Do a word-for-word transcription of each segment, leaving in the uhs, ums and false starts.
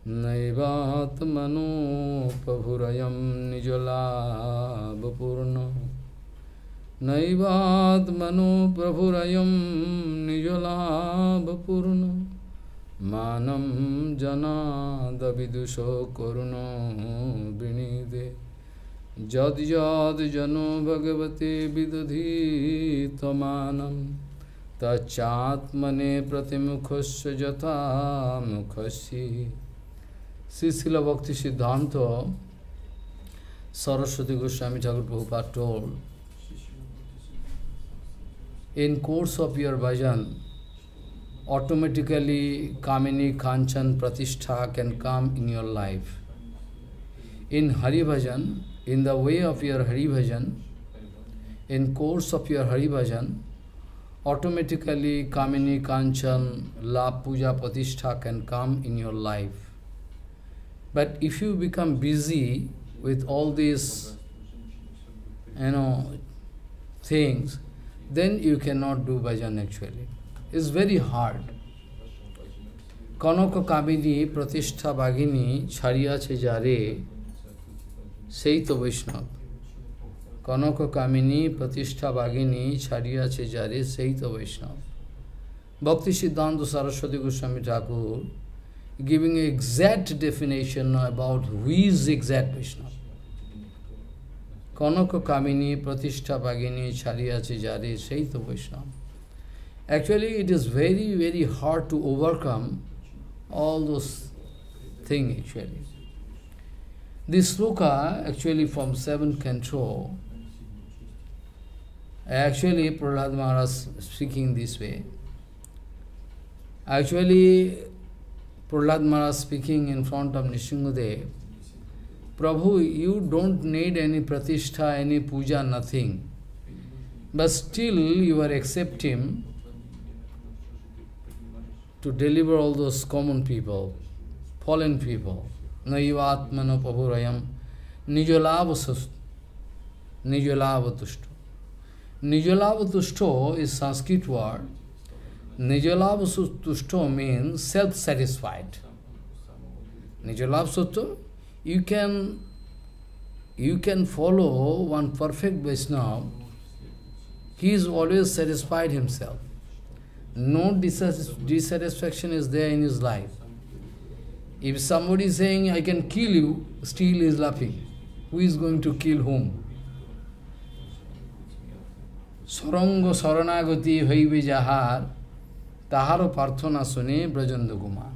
Naivatmano Prabhurayam Nijolabhapurno Naivatmano Prabhurayam Nijolabhapurno Manam Jana Davidusho Koruno Vinide Jad Jad Jano Bhagavate Vidadhi Tamanam Tachatmane Pratimukhasya Jata Mukhasi. Srila Bhaktisiddhanta Saraswati Goswami Thakur Prabhupad told, in course of your bhajan, automatically Kamini, Kanchan, Pratishtha can come in your life. In Hari Bhajan, in the way of your Hari Bhajan, in course of your Hari Bhajan, automatically Kamini, Kanchan, Labh, Puja, Pratishtha can come in your life. But if you become busy with all these, you know, things, then you cannot do bhajan actually. It's very hard. Kanaka Kamini Pratishtha Bhagini Charya Chejare Seito Vaishnav. Kanaka Kamini Pratishtha Bhagini Charya Chejare Seito Vaishnav. Bhaktisiddhanta Saraswati Goswami Thakur giving an exact definition about who is exact Vaishnava. Kanaka Kamini Pratishtha Bhagini Charya Chejare Seito Vaishnava. Actually, it is very, very hard to overcome all those things actually. This sloka actually from seventh canto, actually Prahlad Maharaj speaking this way. Actually, Prahlad Maharaj speaking in front of Nishingadev, Prabhu, you don't need any pratishtha, any puja, nothing. But still you are accepting to deliver all those common people, fallen people. Naivatmano Prabhurayam Nijolavatushto. Nijolavatushto. Nijolavatushto is Sanskrit word. Nijolavatushto means self-satisfied. Nijolavatushto, you can, you can follow one perfect Vaishnava. He is always satisfied himself. No dissatisfaction is there in his life. If somebody is saying, I can kill you, still he is laughing. Who is going to kill whom? Sarango saranagati haive jahar taharo parthana sune brajandaguma.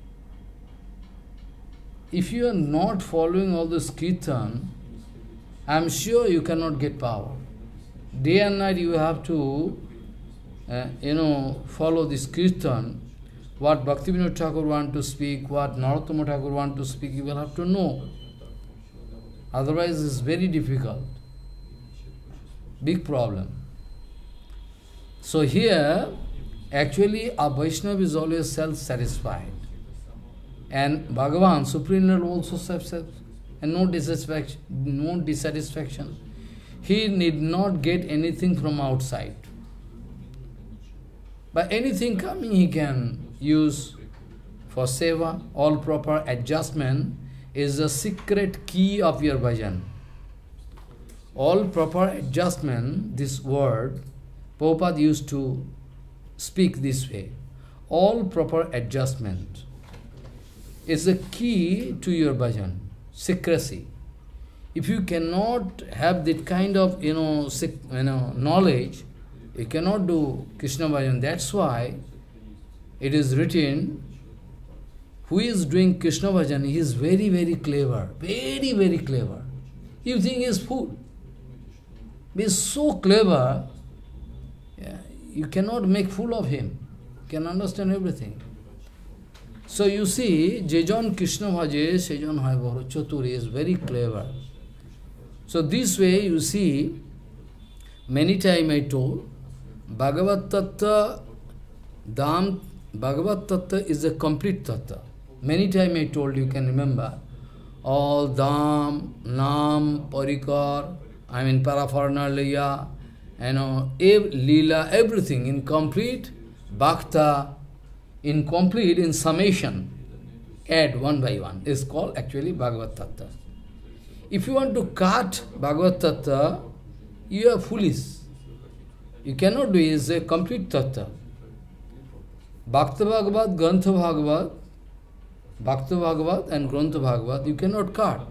If you are not following all this kirtan, I am sure you cannot get power. Day and night you have to, uh, you know, follow this kirtan. What Bhaktivinoda Thakur want to speak, what Narottama Thakur want to speak, you will have to know. Otherwise it's very difficult. Big problem. So here, actually a Vaishnava is always self-satisfied. And Bhagavan, Supreme Lord, also self-satisfied. And no dissatisfaction, no dissatisfaction. He need not get anything from outside. But anything coming he can use for seva. All proper adjustment is the secret key of your bhajan. All proper adjustment, this word, Prabhupada used to speak this way. All proper adjustment is the key to your bhajan. Secrecy. If you cannot have that kind of, you know, you know, knowledge, you cannot do Krishna bhajan. That's why it is written, who is doing Krishna bhajan, he is very, very clever. Very, very clever. You think he is fool. He is so clever, yeah, you cannot make fool of him. You can understand everything. So you see, Jejon Krishna bhaje, Sejon hai boro chaturi is very clever. So this way you see, many times I told, Bhagavat Tattva, Dham, Bhagavat Tattva is a complete Tattva. Many times I told, you can remember, all Dham, Nam, Parikar, I mean paraphernalia, you know, ev Leela, everything in complete, Bhakta, incomplete in summation. add one by one. It's called actually Bhagavat Tattva. If you want to cut Bhagavat Tattva, you are foolish. You cannot do it. It's a complete Tattva. Bhakta Bhagavat, Grantha Bhagavat, Bhakta Bhagavat and Grantha Bhagavat, you cannot cut.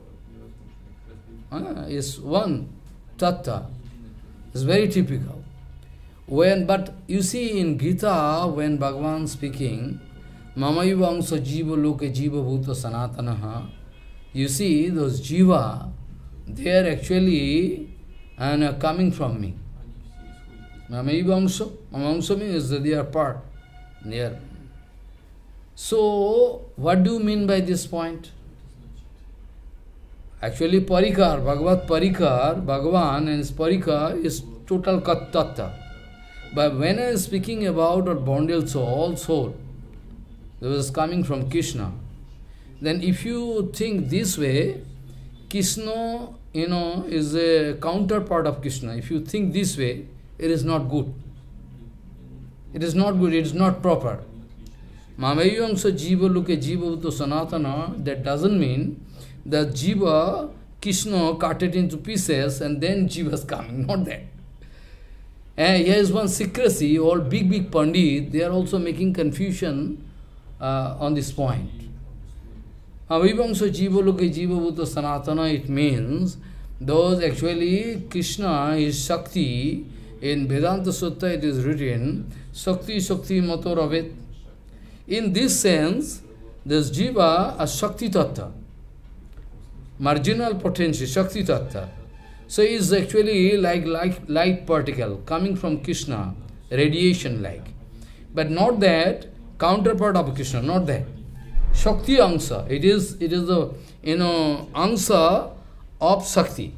Ah, it's one Tattva. It's very typical. When, but you see in Gita, when Bhagavan speaking, Mamayiva Angsa Jiva Loke Jiva Bhuta Sanatanaha, you see those Jiva, they are actually and are coming from me. Mamayiva Angsa, Mamayiva means that they are part. They are. So, what do you mean by this point? Actually, Parikar, Bhagavat Parikar, Bhagavan and his Parikar is total Tattva. But when I am speaking about a bonded soul, soul, that was coming from Krishna, then if you think this way, Krishna, you know, is a counterpart of Krishna. If you think this way, it is not good. It is not good, it is not proper. Mamayamsa Jiva Luke Jiva Uto Sanatana, that doesn't mean that Jiva, Krishna cut it into pieces and then Jiva is coming, not that. And here is one secrecy, all big, big Pandit, they are also making confusion uh, on this point. Avivamsa Jiva Luke Jiva Uto Sanatana, it means those actually Krishna is Shakti. In Vedanta Sutta it is written, Shakti Shakti Mato Ravet. In this sense, this Jiva a Shakti Tattva, marginal potential, Shakti Tattva. So it is actually like, like light particle coming from Krishna, radiation like. But not that, counterpart of Krishna, not that. Shakti Angsa, it is, it is the, you know, Angsa of Shakti.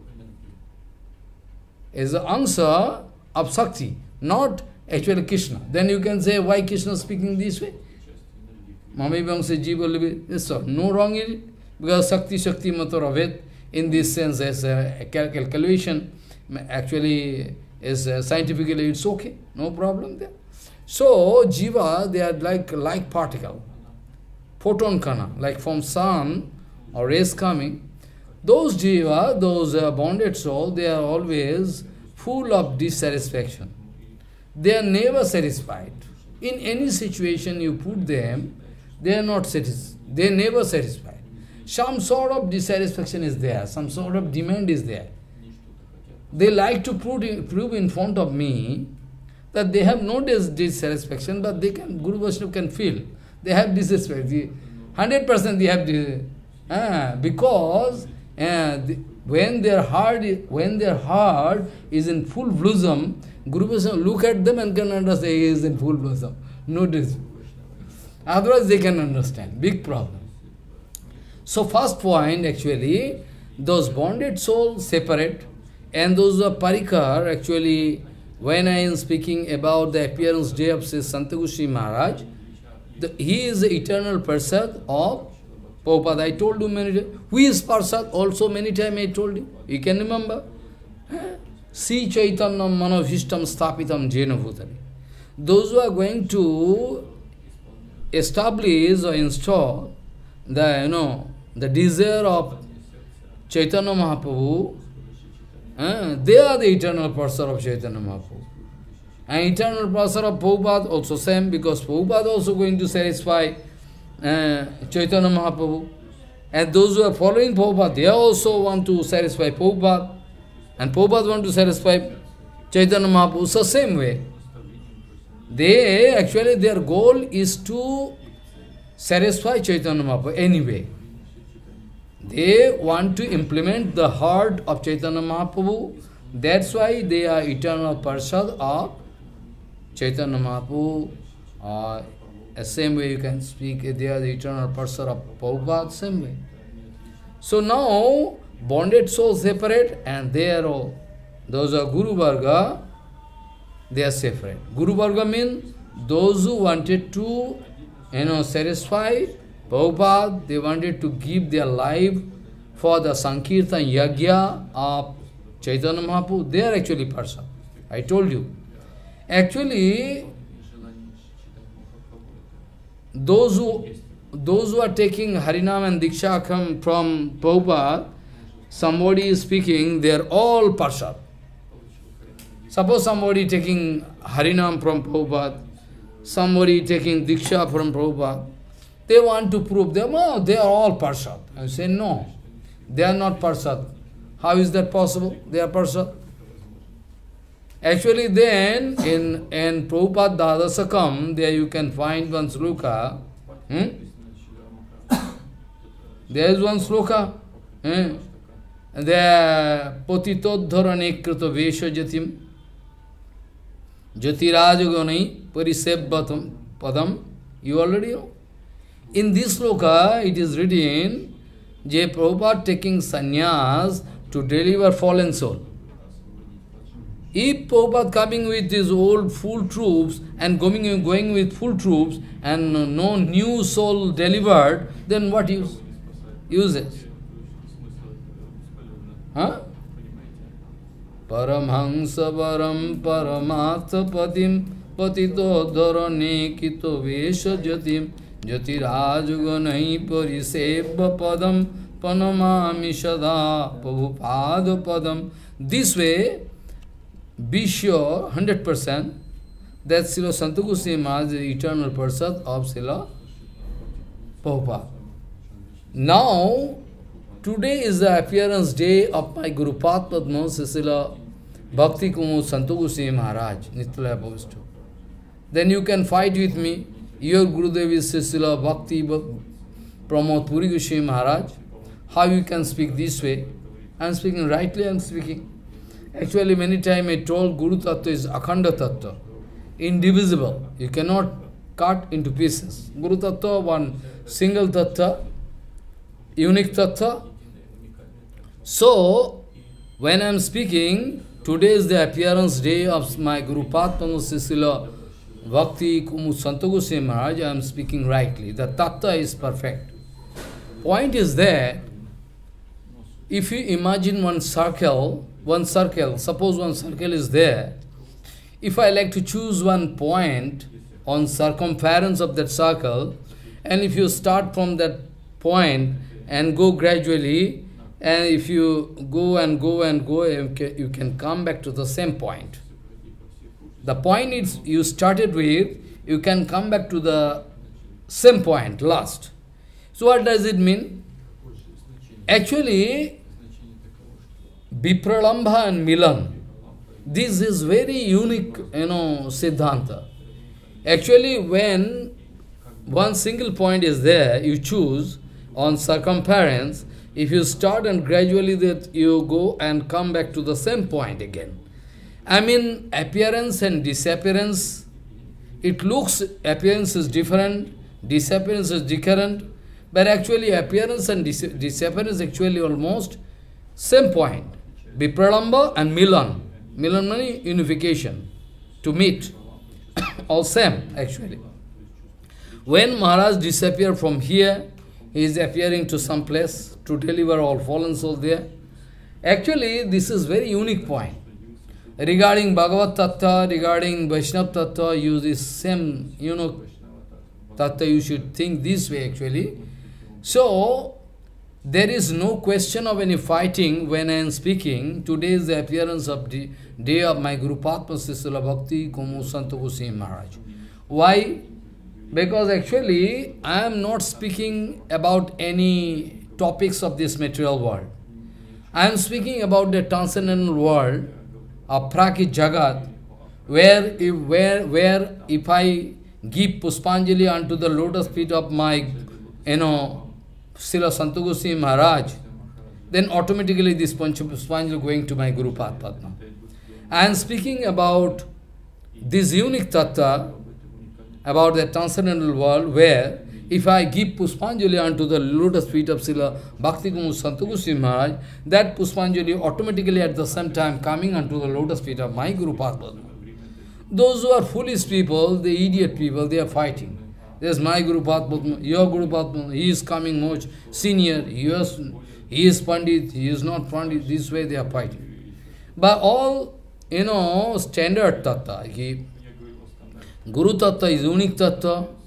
Is the Angsa of Shakti, not actually Krishna. Then you can say, why Krishna is speaking this way? Mami Vamsa Jiva Livi, so no wrong in it, because Shakti Shakti Mataravet, in this sense, as a calculation, actually, is uh, scientifically it's okay, no problem there. So, Jiva, they are like like particle, photon kana, like from sun or rays coming. Those Jiva, those uh, bonded soul, they are always full of dissatisfaction. They are never satisfied. In any situation you put them, they are not satisfied. They are never satisfied. Some sort of dissatisfaction is there, some sort of demand is there. They like to prove in, prove in front of me that they have no dis dissatisfaction, but they can, Guru Vaishnava can feel. They have dissatisfaction. one hundred percent they have this. Ah, because uh, the, when their heart is, when their heart is in full blossom, Guru Vaishnava look at them and can understand he is in full blossom. Notice. Otherwise they can understand. Big problem. So first point actually, those bonded souls separate, and those are parikar actually, when I am speaking about the appearance day of Sri Santagushi Maharaj, the, he is the eternal parshad of Prabhupada. I told you many times. Who is parshad? Also many times I told you. You can remember? Si Chaitanyam Manavishtam Sthapitam Jena Bhutali. Those who are going to establish or install the, you know, the desire of Chaitanya Mahaprabhu, eh, they are the eternal parshad of Chaitanya Mahaprabhu. And eternal parshad of Prabhupada also same, because Prabhupada also going to satisfy uh, Chaitanya Mahaprabhu. And those who are following Prabhupada, they also want to satisfy Prabhupada. And Prabhupada want to satisfy Chaitanya Mahaprabhu. So same way. They, actually their goal is to satisfy Chaitanya Mahaprabhu anyway. They want to implement the heart of Chaitanya Mahaprabhu. That's why they are eternal parshad of Chaitanya Mahaprabhu. Uh, the same way you can speak, they are the eternal parshad of Prabhupada, same way. So now, bonded souls separate, and they are all, those are Guru Varga, they are separate. Guru Varga means those who wanted to, you know, satisfy Prabhupada, they wanted to give their life for the Sankirtan Yagya of Chaitanya Mahaprabhu, they are actually parshad. I told you. Actually, those who, those who are taking Harinam and Diksha from, from Prabhupada, somebody is speaking, they are all parshad. Suppose somebody taking Harinam from Prabhupada, somebody taking Diksha from Prabhupada, they want to prove them, oh, they are all parshad. I say, no, they are not parshad. How is that possible? They are parshad. Actually, then, in, in Prabhupada Dadasakam, there you can find one sloka. Hmm? There is one sloka. Hmm? There, Potitodharane krito vesha jatim, jyotirajagani parisebbatam padam. You already know. In this sloka, it is written, J. Prabhupada taking sannyas to deliver fallen soul. If Prabhupada coming with these old full troops and going, going with full troops and no new soul delivered, then what use? Uses. Huh? Paramhansa varam paramatha patim patito dharane kito vesha jatim jyotirajuganahi parisebha padam panamami sada prabhupada padam. This way, be sure, one hundred percent, that Srila Santa Goswami Maharaj is the eternal parshad of Srila Prabhupada. Now, today is the appearance day of my Guru Padma Srila Bhakti Kumud Santa Goswami Maharaj, Nityalaya Bhavistu. Then you can fight with me. Your Gurudev is Srila Bhakti Pramod Puri Goswami Maharaj. How you can speak this way? I am speaking rightly, I am speaking. Actually, many times I told GuruTattva is akhanda tattva, indivisible. You cannot cut into pieces. GuruTattva, one single tattva, unique tattva. So, when I am speaking, today is the appearance day of my Guru Padma Srila Bhakti Kumud Santa Goswami Maharaj. I am speaking rightly. The tattva is perfect. Point is that, if you imagine one circle, one circle, suppose one circle is there, if I like to choose one point on circumference of that circle, and if you start from that point and go gradually, and if you go and go and go, you can come back to the same point. The point is you started with, you can come back to the same point, last. So what does it mean? Actually, Vipralambha and Milan, this is very unique, you know, Siddhanta. Actually, when one single point is there, you choose on circumference, if you start and gradually that you go and come back to the same point again. I mean, appearance and disappearance, it looks, appearance is different, disappearance is different, but actually appearance and dis disappearance actually almost same point. Vipralamba and Milan. Milan means unification, to meet. All same, actually. When Maharaj disappeared from here, he is appearing to some place to deliver all fallen souls there. Actually, this is very unique point. Regarding Bhagavat Tattva, regarding Vaishnava Tattva, use this same, you know, Tattva, you should think this way actually. So, there is no question of any fighting when I am speaking. Today is the appearance of the day of my Guru Padma Srila Bhakti Kumud Santa Goswami Maharaj. Why? Because actually, I am not speaking about any topics of this material world. I am speaking about the transcendental world of Prakrit Jagad, where if, where, where if I give Puspanjali unto the lotus feet of my, you know, Srila Santa Goswami Maharaj, then automatically this Puspanjali going to my Guru Padma. I am speaking about this unique tattva, about the transcendental world, where if I give Puspanjali unto the lotus feet of Srila Bhakti Kumud Santa Goswami Maharaj, that Puspanjali automatically at the same time coming unto the lotus feet of my Guru Padma. Those who are foolish people, the idiot people, they are fighting. There's my Guru Padma, your Guru Padma, he is coming much senior, he is, he is Pandit, he is not Pandit, this way they are fighting. But all, you know, standard tattva, he, Guru Tattva is unique tattva,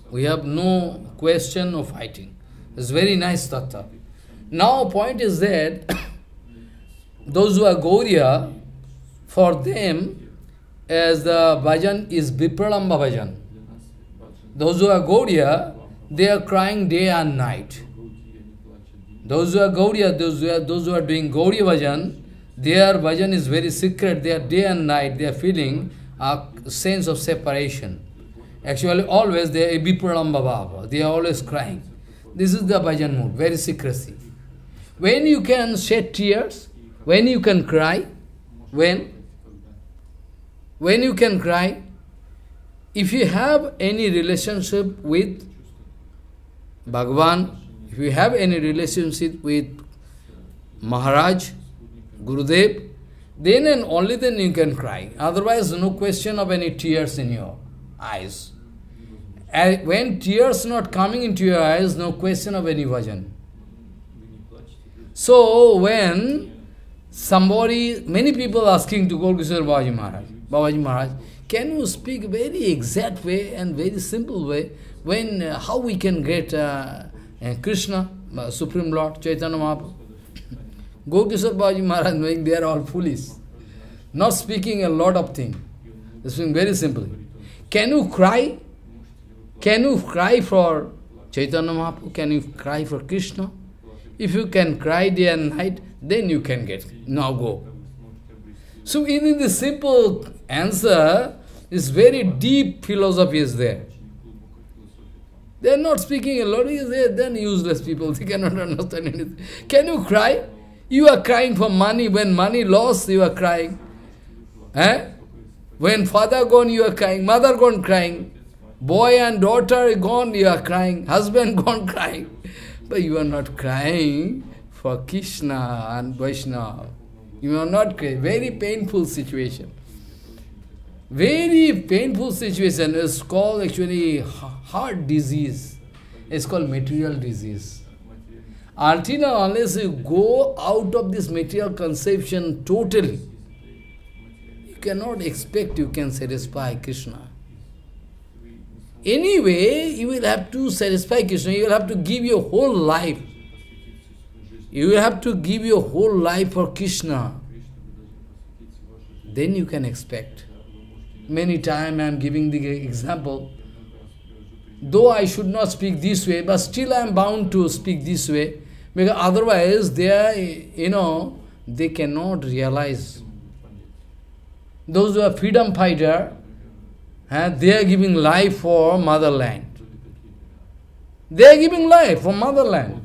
We have no question of fighting. It's very nice tattva. Now point is that those who are Gaudiya, for them, as the bhajan is Vipralamba bhajan. Those who are Gaudiya, they are crying day and night. Those who are Gaudiya, those who are, those who are doing Gaudiya bhajan, their bhajan is very secret. They are day and night, they are feeling a sense of separation. Actually, always they are Vipralamba bhava. They are always crying. This is the bhajan mood, very secrecy. When you can shed tears, when you can cry, when? When you can cry, if you have any relationship with Bhagavan, if you have any relationship with Maharaj, Gurudev, then and only then you can cry. Otherwise, no question of any tears in your eyes. And when tears not coming into your eyes, no question of any bhajan. So when somebody, many people asking to Kolkata Babaji Maharaj, Babaji Maharaj, can you speak very exact way and very simple way when uh, how we can get uh, uh, Krishna, uh, Supreme Lord, Chaitanya Mahaprabhu? Kolkata Babaji Maharaj knowing they are all foolish, not speaking a lot of things. They speaking very simply. Can you cry? Can you cry for Chaitanya Mahaprabhu? Can you cry for Krishna? If you can cry day and night, then you can get. Now go. So in the simple answer, is very deep philosophy is there. They are not speaking a lot, is there, then useless people, they cannot understand anything. Can you cry? You are crying for money. When money lost, you are crying. Eh? When father gone, you are crying. Mother gone, crying. Boy and daughter gone, you are crying. Husband gone, crying. But you are not crying for Krishna and Vaishnava. You are not crying. Very painful situation. Very painful situation. It's called actually heart disease. It's called material disease. Until now, unless you go out of this material conception totally, you cannot expect you can satisfy Krishna. Anyway, you will have to satisfy Krishna. You will have to give your whole life. You will have to give your whole life for Krishna. Then you can expect. Many times I am giving the example. Though I should not speak this way, but still I am bound to speak this way. Because otherwise, they are, you know, they cannot realize. Those who are freedom fighter, uh, they are giving life for motherland. They are giving life for motherland.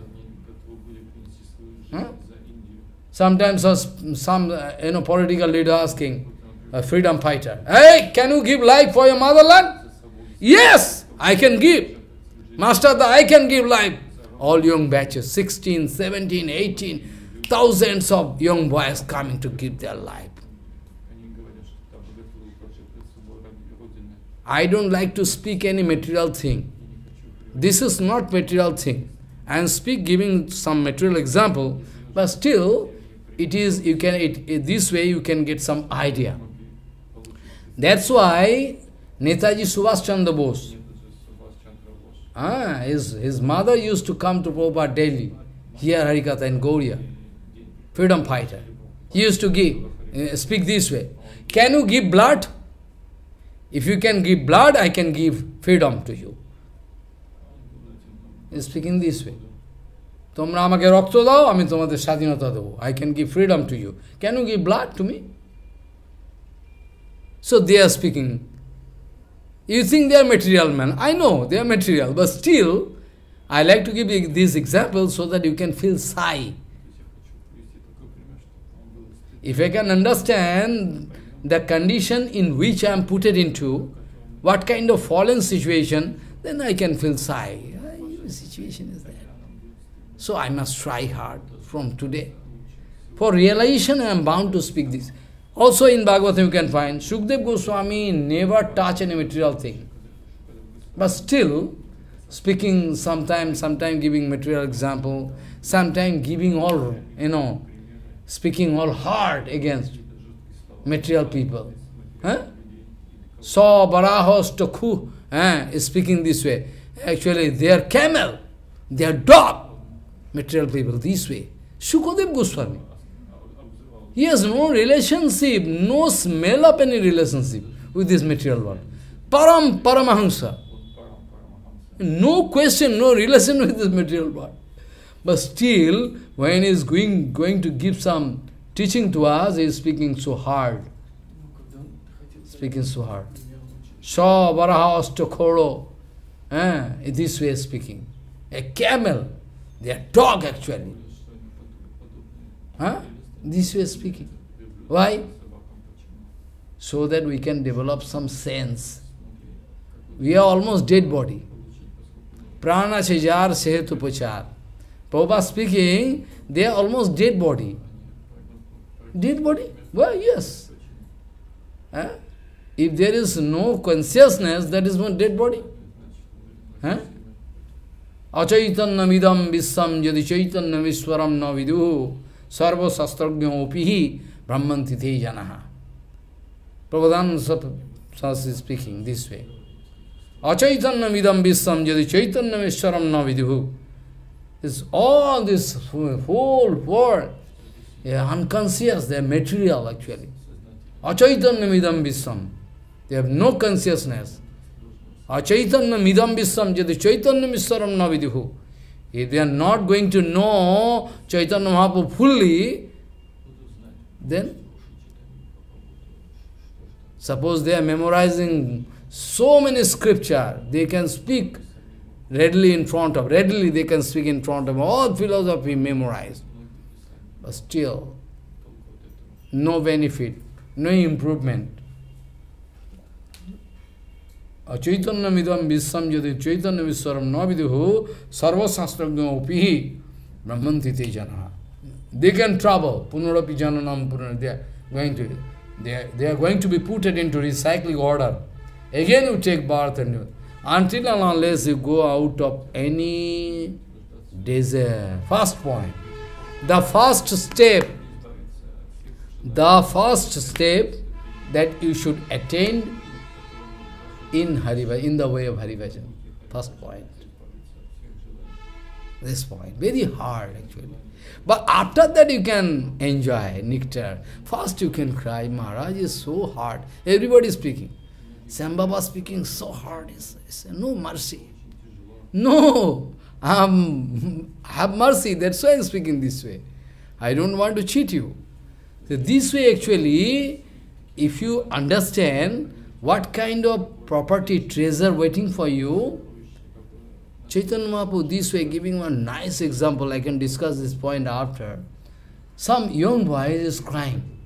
Huh? Sometimes some, uh, you know, political leader asking, a freedom fighter, hey, can you give life for your motherland? Yes, I can give. Master, I can give life. All young batches, sixteen, seventeen, eighteen, thousands of young boys coming to give their life. I don't like to speak any material thing. This is not material thing. I am speak giving some material example, but still, it is you can it, it this way you can get some idea. That's why Netaji Subhash Chandra Bose, ah, his his mother used to come to Prabhupada daily, hear Harikatha in Gaudiya, freedom fighter. He used to give uh, speak this way. Can you give blood? If you can give blood, I can give freedom to you. He is speaking this way. Tomra amake rokto dao, ami tomader স্বাধীনতা debo. I can give freedom to you. Can you give blood to me? So they are speaking. You think they are material man. I know they are material, but still, I like to give you this example so that you can feel sigh. If I can understand the condition in which I am put it into, what kind of fallen situation, then I can feel sigh. The situation is there. So I must try hard from today. For realization, I am bound to speak this. Also in Bhagavatam you can find, Shukdev Goswami never touch any material thing. But still, speaking sometime, sometime giving material example, sometime giving all, you know, speaking all hard against material people. Huh? So Barahos Tokhu eh, is speaking this way. Actually, they are camel, they are dog, material people, this way. Shukadev Goswami. He has no relationship, no smell of any relationship with this material world. Param Paramahamsa. No question, no relation with this material world. But still, when he is going, going to give some teaching to us, he is speaking so hard. Speaking so hard. Sha Varaha Astakhoro. Eh, this way speaking. A camel. They are dog actually. Huh? This way speaking. Why? So that we can develop some sense. We are almost dead body. Prana Chajar Sehetu Pachar. Prabhupada speaking, they are almost dead body. Dead body? Well, yes. Huh? If there is no consciousness, that is not dead body. Huh? Achaitanya midam vissam yadi chaitanya viswaram na viduhu sarva sastragya opihi brahmanti te janaha. Prabhupada is speaking this way. Achaitanya midam vissam yadi chaitanya viswaram na viduhu. It's all this whole world, they are unconscious, they are material actually. Achaitanya midam vissam. They have no consciousness. Achaitanya midam vissam jadi chaitanya viswaram na viduhu. If they are not going to know Chaitanya Mahaprabhu fully, then suppose they are memorizing so many scripture, they can speak readily in front of, readily they can speak in front of, all philosophy memorized. But still, no benefit, no improvement. Achaitanya midam vissam yadi chaitanya viswaram na viduhu sarva sastragya opihi brahmanti te janaha. They can travel. Punarapi jananam punara. They are going to they are, they are going to be put into recycling order. Again you take birth and you, until and unless you go out of any desire. First point. The first step, the first step that you should attain in Hariva, in the way of Harivajan. First point. This point. Very hard actually. But after that you can enjoy nectar. First you can cry, Maharaj is so hard. Everybody is speaking. Sambhava speaking so hard. It's, it's, no mercy. No. Um, have mercy. That's why I'm speaking this way. I don't want to cheat you. So this way actually, if you understand what kind of property, treasure waiting for you, Chaitanya Mahaprabhu this way giving one nice example, I can discuss this point after. Some young boy is crying.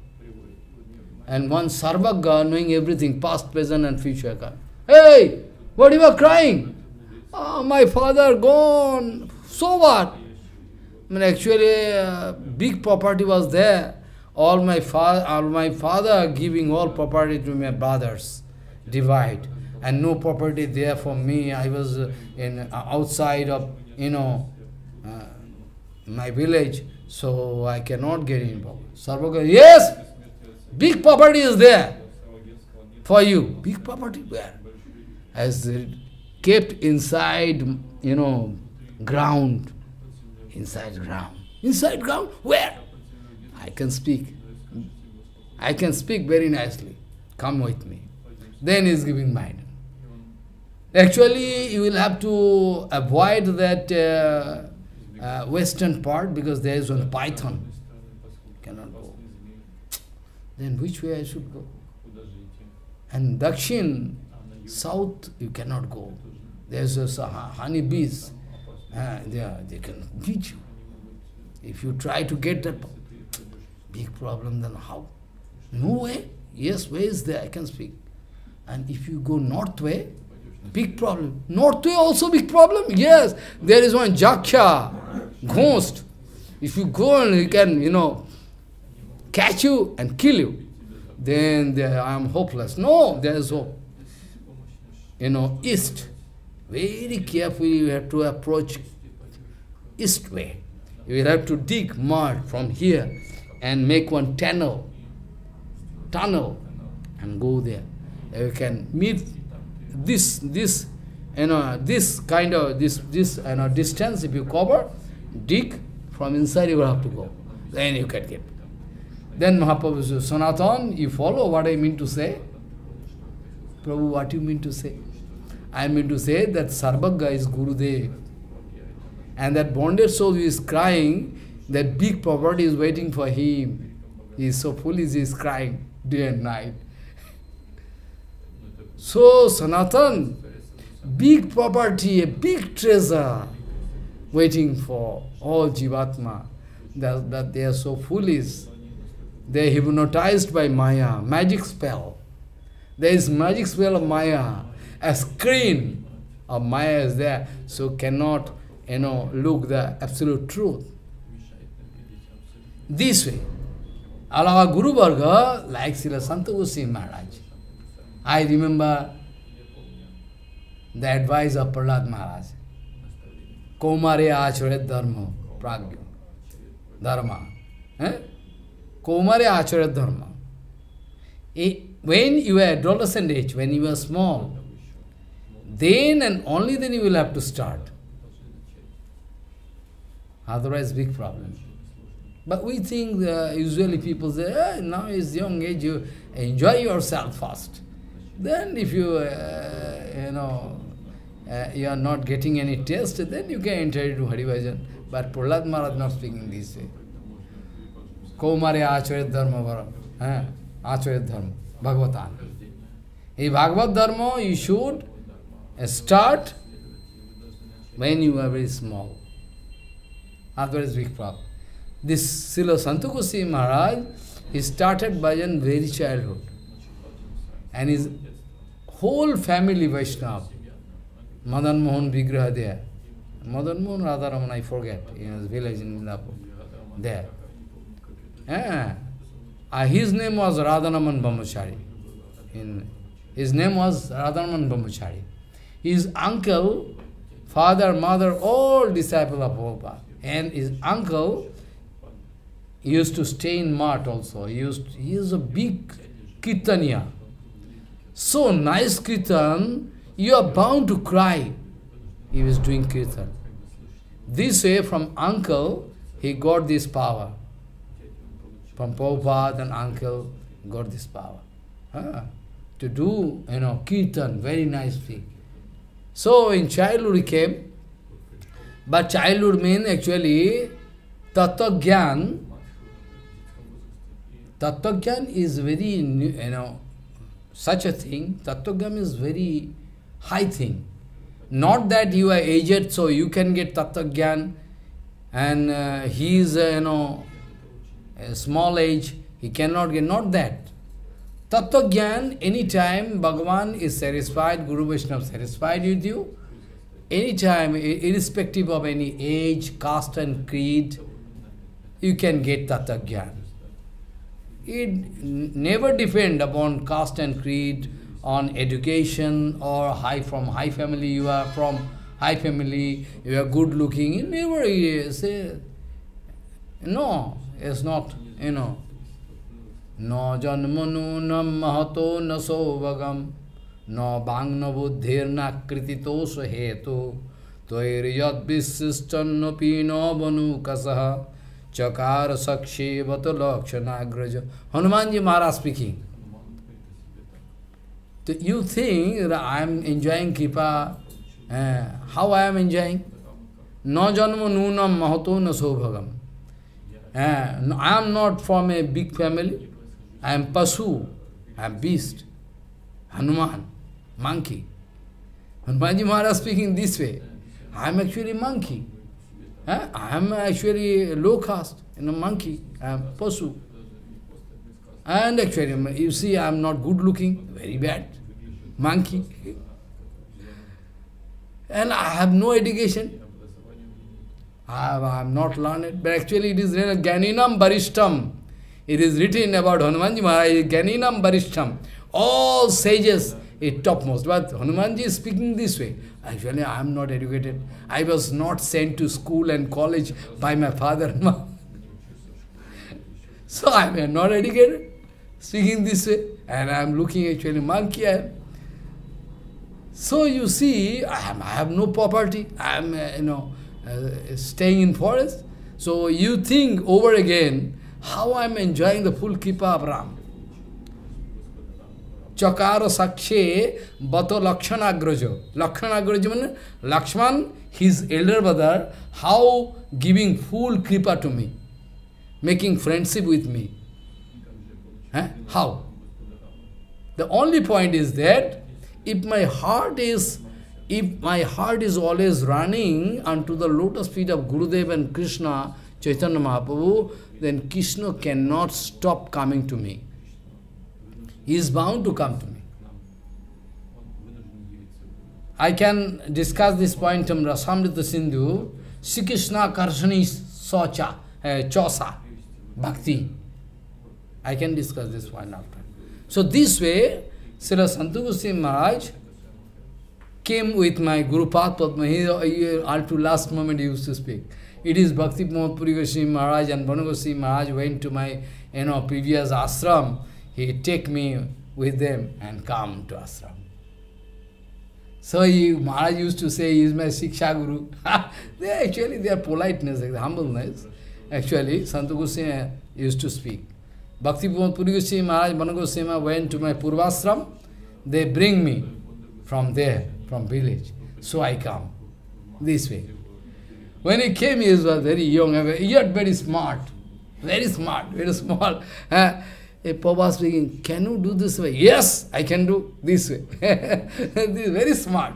And one Sarvaga knowing everything, past, present and future. Hey, what you are crying? Oh, my father gone. So what? I mean, actually, uh, big property was there. All my, fa all my father giving all property to my brothers. Divide. And no property there for me. I was uh, in uh, outside of, you know, uh, my village. So I cannot get involved. Sarvaga, yes! Big property is there for you. Big property where? As kept inside, you know, ground. Inside ground. Inside ground? Where? I can speak. I can speak very nicely. Come with me. Then he is giving mind. Actually, you will have to avoid that uh, uh, western part because there is one python. Cannot go. Then which way I should go? And Dakshin, south, you cannot go. There's a honey bees. Uh, they, are, they can beat you. If you try to get that big problem, then how? No way. Yes, way is there, I can speak. And if you go north way, big problem. North way also big problem? Yes. There is one Jaksha, ghost. If you go and he can, you know, catch you and kill you, then there, I am hopeless. No, there is hope. You know, east. Very carefully you have to approach east way. You will have to dig mud from here and make one tunnel, tunnel, and go there. You can meet this, this, you know, this kind of, this, this you know, distance, if you cover, dig, from inside you will have to go. Then you can get. Then Mahaprabhu says, Sanatan, you follow what I mean to say? Prabhu, what you mean to say? I mean to say that Sarvagga is Gurudev. And that bonded soul who is crying, that big property is waiting for him. He is so foolish, he is crying day and night. So, Sanatan, big property, a big treasure, waiting for all Jivatma, that, that they are so foolish. They are hypnotized by Maya, magic spell. There is magic spell of Maya. A screen of Maya is there, so cannot, you know, look the absolute truth. This way. Our Guru Varga, like Srila Santa Goswami Maharaj. I remember the advice of Prahlad Maharaj. Kaumare acharya dharma, pragya, dharma. Eh? Kaumare acharya dharma. When you are adolescent age, when you are small, then and only then you will have to start. Otherwise, big problem. But we think, uh, usually people say, eh, now is young age, you enjoy yourself first. Then if you, uh, you know, uh, you are not getting any taste, then you can enter into Hari Bhajan. But Prahlad Maharaj not speaking this way. Kaumare acharya dharma vara. Eh? Acharya dharma. Bhagavatan. In Bhagavad dharma, you should start when you are very small. Otherwise, big problem. This Srila Santa Goswami Maharaj, he started bhajan very childhood. And his whole family Vaishnava, Madan Mohan Vigraha there. Madan Mohan Radharaman, I forget, in his village in Mindapur. There. Yeah. Uh, his name was Radhanaman Brahmachari. In, his name was Radhanaman Brahmachari. His uncle, father, mother, all disciples of Prabhupada. And his uncle used to stay in Math also. He, used, he is a big Kirtaniya. So nice Kirtan, you are bound to cry. He was doing Kirtan. This way, from uncle, he got this power. From Prabhupada and uncle, got this power. Ah, to do, you know, Kirtan, very nice thing. So in childhood he came, but childhood means actually Tattva Gyan. Tattva Gyan is very, you know, such a thing. Tattva Gyan is very high thing. Not that you are aged, so you can get Tattva Gyan, and uh, he is, uh, you know, a small age, he cannot get, not that. Tattva Gyan, anytime Bhagavan is satisfied, Guru Vaishnava satisfied with you, anytime, irrespective of any age, caste and creed, you can get Tattva Gyan. It never depends upon caste and creed, on education or high from high family you are from, high family, you are good looking, it never say, no, it's not, you know. No janmanu na mahato na sovagam, no bangna buddhir na kritito sahetu, toiriyat visistan pino banu kasaha, chakara sakshe vata lakshanagraja. Hanumanji Maharaj speaking. You think that I am enjoying Kripa, uh, how I am enjoying? No janma nunam mahato na sovagam. Uh, I am not from a big family. I am Pasu, I am beast, Hanuman, monkey. Hanumanji Maharaj speaking this way. I am actually monkey. Eh? I am actually low caste, you know, monkey. I am Pasu. And actually, you see, I am not good looking, very bad, monkey. And I have no education. I am not learned, but actually it is written, Gyaninam Barishtam. It is written about Hanumanji Maharaj, Gyaninam Barishtam. All sages is topmost. But Hanumanji is speaking this way. Actually, I am not educated. I was not sent to school and college by my father and mother. So I am not educated, speaking this way. And I am looking actually monkey. I am. So you see, I, am, I have no property. I am, uh, you know, uh, staying in forest. So you think over again, how I am enjoying the full Kripa of Ram. Chakara Sakshe Bato Lakshanagrajo. Lakshanagrajo means Lakshman, his elder brother, how giving full Kripa to me, making friendship with me. Eh? How? The only point is that if my heart is if my heart is always running unto the lotus feet of Gurudev and Krishna, Chaitanya Mahaprabhu, then Krishna cannot stop coming to me. He is bound to come to me. I can discuss this point from Rasamrita Sindhu, Sri Krishna Karshani Socha, uh, Chosa, Bhakti. I can discuss this point after. So this way, Srila Santu Goswami Maharaj came with my Guru Padma. He, he, up to last moment he used to speak. It is Bhakti Kumud Puri Goswami Maharaj and Bhanu Goswami Maharaj went to my you know, previous ashram. He take me with them and come to ashram. So he, Maharaj used to say, he is my Shiksha Guru. they actually, their politeness, their humbleness, actually, Santu Goswami used to speak. Bhakti Kumud Puri Goswami Maharaj, Bhanu Goswami went to my Purvashram. They bring me from there, from village. So I come this way. When he came, he was very young, yet very smart. Very smart, very small. Uh, a Prabhupada speaking, can you do this way? Yes, I can do this way. This is very smart.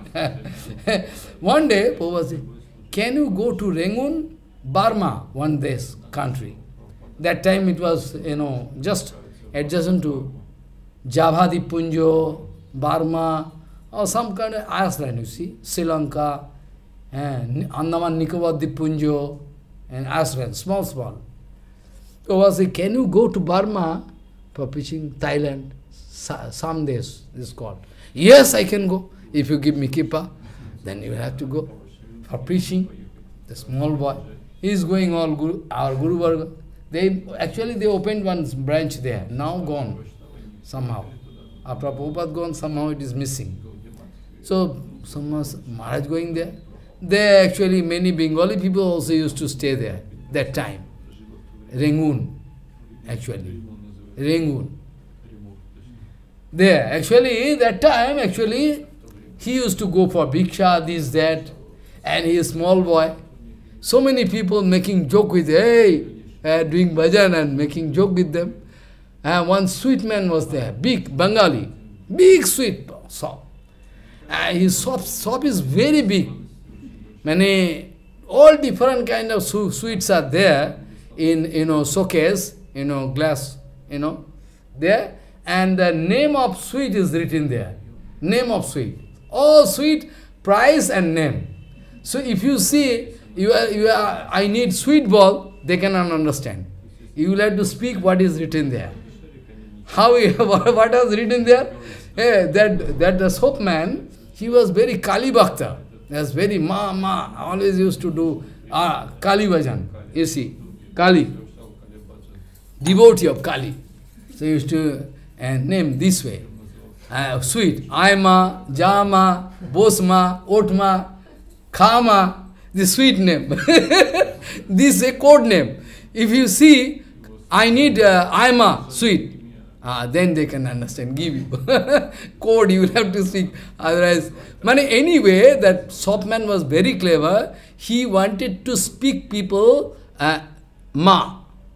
One day, Prabhupada said, can you go to Rangoon, Burma, one this country? That time it was, you know, just adjacent to Java Dipunjo, Burma, or some kind of Iceland, you see, Sri Lanka, and Andaman Nicobar Dipunjo, and Iceland, small, small. So I said, can you go to Burma for preaching? Thailand, some days, this is called. Yes, I can go. If you give me kippa, then you have to go for preaching. The small boy, he is going all Guru, our Guru Varga. They actually they opened one branch there, now gone somehow. After Prabhupada gone, somehow it is missing. So somehow Maharaj going there. There actually many Bengali people also used to stay there that time. Rangoon, actually. Rangoon. There, actually, that time, actually, he used to go for bhiksha, this, that, and he is a small boy. So many people making joke with, hey, uh, doing bhajan and making joke with them. Uh, one sweet man was there, big Bengali, big sweet shop. Uh, his shop, shop is very big. Many, all different kind of su sweets are there in, you know, showcase, you know, glass, you know, there. And the name of sweet is written there. Name of sweet. All sweet, price and name. So if you see, you are, you are, I need sweet ball, they cannot understand. You will have to speak what is written there. How, what was written there? Hey, that, that the soap man, he was very Kali Bhakta. He was very ma, ma, always used to do uh, Kali Bhajan. You see, Kali. Devotee of Kali. So he used to uh, name this way. Uh, sweet. Aima, Jama, Bosma, Otma, Khama. The sweet name. This is a code name. If you see, I need uh, Aima, sweet. Ah, then they can understand, give you. Code you will have to speak. Otherwise, but anyway, that shopman was very clever. He wanted to speak people uh, ma.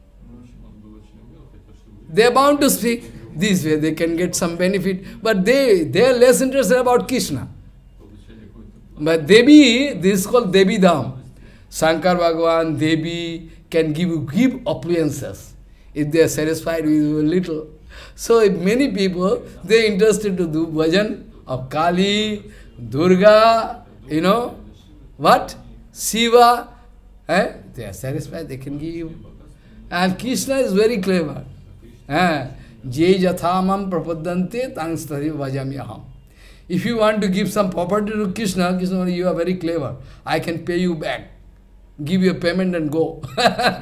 They are bound to speak this way, they can get some benefit. But they, they are less interested about Krishna. But Devi, this is called Devi Dham. Shankar Bhagavan, Devi can give you give appliances if they are satisfied with a little. So if many people, they are interested to do bhajan of Kali, Durga, you know, what? Shiva, eh? They are satisfied, they can give you. And Krishna is very clever. Eh? Je jathamam prapadante tangstari vajamyaham. If you want to give some property to Krishna, Krishna, you are very clever. I can pay you back. Give you a payment and go.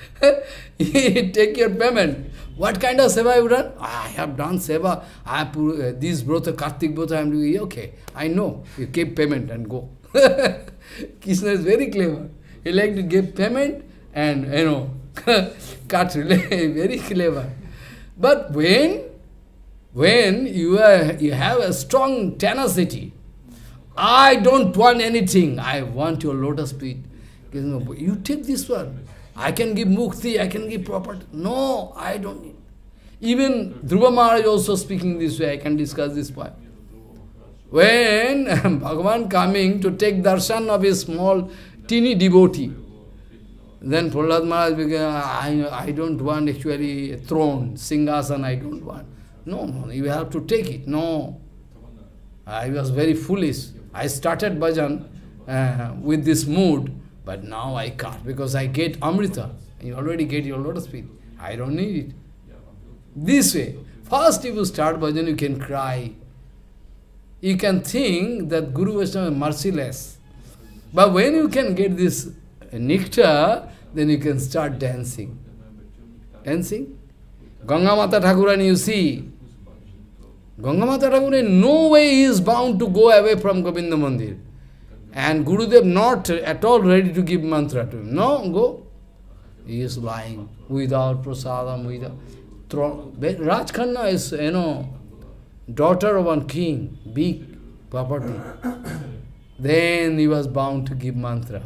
He take your payment. What kind of seva you done? I have done seva. I have uh, this brother, Kartik brother, I am doing. Okay, I know. You keep payment and go. Krishna is very clever. He like to give payment and, you know, cut. Very clever. But when, when you, are, you have a strong tenacity, I don't want anything. I want your lotus feet. You take this one. I can give mukti, I can give property. No, I don't need. Even Dhruva Maharaj also speaking this way, I can discuss this point. When Bhagavan coming to take darshan of a small, teeny devotee, then Prahlad Maharaj began, I, I don't want actually a throne, singhasan, I don't want. No, no, you have to take it. No. I was very foolish. I started bhajan uh, with this mood, but now I can't because I get Amrita. You already get your lotus feet. I don't need it. This way. First, if you start bhajan, you can cry. You can think that Guru Vaishnava is merciless. But when you can get this nectar, then you can start dancing. Dancing? Ganga Mata Thakurani, you see. Ganga Mata Thakurani, no way he is bound to go away from Govinda Mandir. And Gurudev not at all ready to give mantra to him. No, go. He is lying without prasadam, without throne. Raj Khanna is, you know, daughter of one king, big property. Then he was bound to give mantra.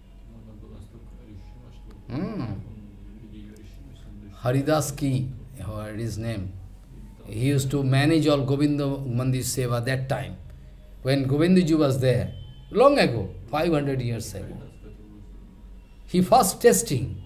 Hmm. Haridas Ki, heard his name. He used to manage all Govinda Mandir Seva that time. When Govindiji was there, long ago, five hundred years ago. He first testing.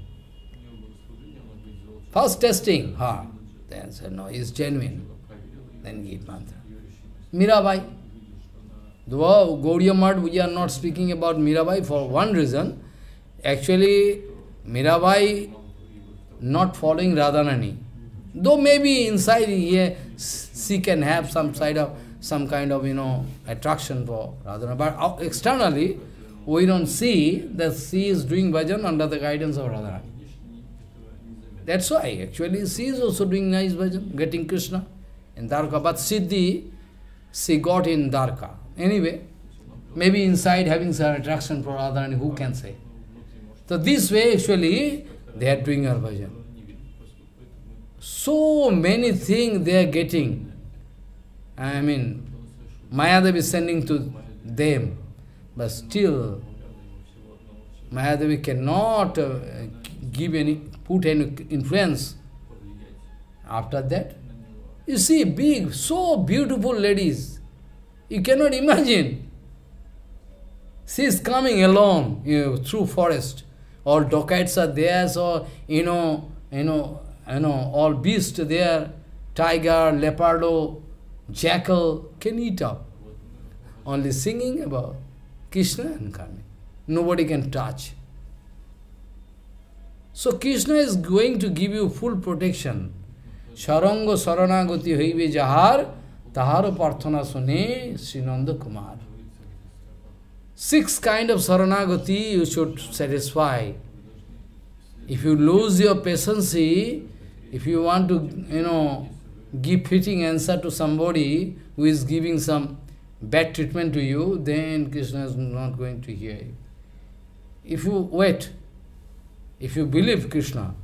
First testing, ha. Then said, no, he is genuine. Then give mantra. Mirabai. The Gaudiya Math, we are not speaking about Mirabai for one reason. Actually, Mirabai not following Radharani. Though maybe inside here, she can have some side of, some kind of, you know, attraction for Radharani. But externally, we don't see that she is doing bhajan under the guidance of Radharani. That's why, actually, she is also doing nice bhajan, getting Krishna in Dwarka. But Siddhi, she got in Dwarka. Anyway, maybe inside having some attraction for Radharani, who can say? So this way, actually, they are doing her bhajan. So many things they are getting. I mean, Mayadevi is sending to them, but still, Mayadevi cannot uh, give any, put any influence. After that, you see big, so beautiful ladies. You cannot imagine. She is coming alone, you know, through forest. All dacoits are there, so, you know, you know, you know, all beasts there, tiger, leopardo, jackal, can eat up. Only singing about Krishna and coming. Nobody can touch. So Krishna is going to give you full protection. Sharango saranagati hoibe jahar, taharo parthana sune Srinanda Kumar. Six kind of saranagati you should satisfy. If you lose your patience, if you want to, you know, give fitting answer to somebody who is giving some bad treatment to you, then Krishna is not going to hear you. If you wait, if you believe Krishna,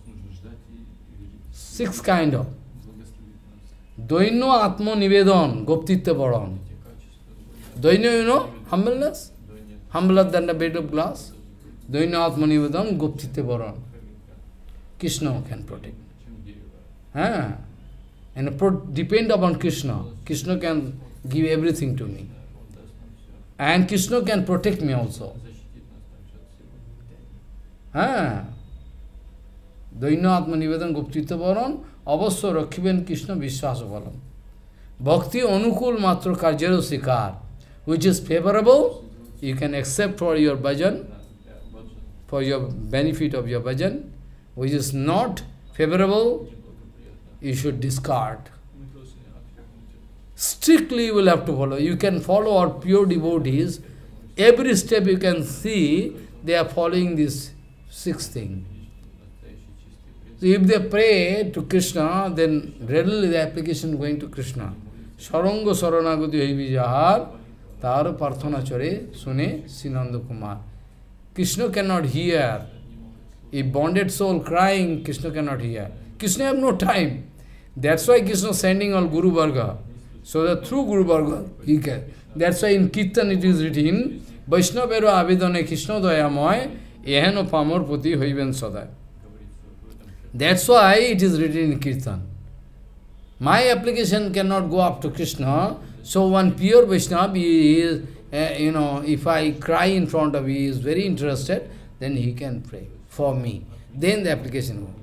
six kind of. Doino Atmo Nivedon, Goptitya Varan. Doino, you know, humbleness? Humbler than a bed of glass. Doino Atmo Nivedon, Goptitya Varan. Krishna can protect. Huh? And pro depend upon Krishna. Krishna can give everything to me. And Krishna can protect me also. Huh? Doino Atma Nivedan Guptita Varan, Avasya Rakhiben Krishna Vishwasa Varan. Bhakti Anukul Matra Karjaro Sikar, which is favorable, you can accept for your bhajan, for your benefit of your bhajan, which is not favorable, you should discard. Strictly you will have to follow. You can follow our pure devotees. Every step you can see, they are following this sixth thing. So if they pray to Krishna, then readily the application going to Krishna. Sarango saranagati hebi jahar, tar parthana chare sune sinanda kumar. Krishna cannot hear. If bonded soul crying, Krishna cannot hear. Krishna have no time. That's why Krishna sending all Guru Varga. So that through Guru Varga, he can. That's why in Kirtan it is written, Vaishnavero avedane Krishna dayamoy, eheno pamor poti hoiben sadai. That's why it is written in Kirtan. My application cannot go up to Krishna, so one pure Vaishnava, he is, uh, you know, if I cry in front of him, he is very interested, then he can pray for me. Then the application goes.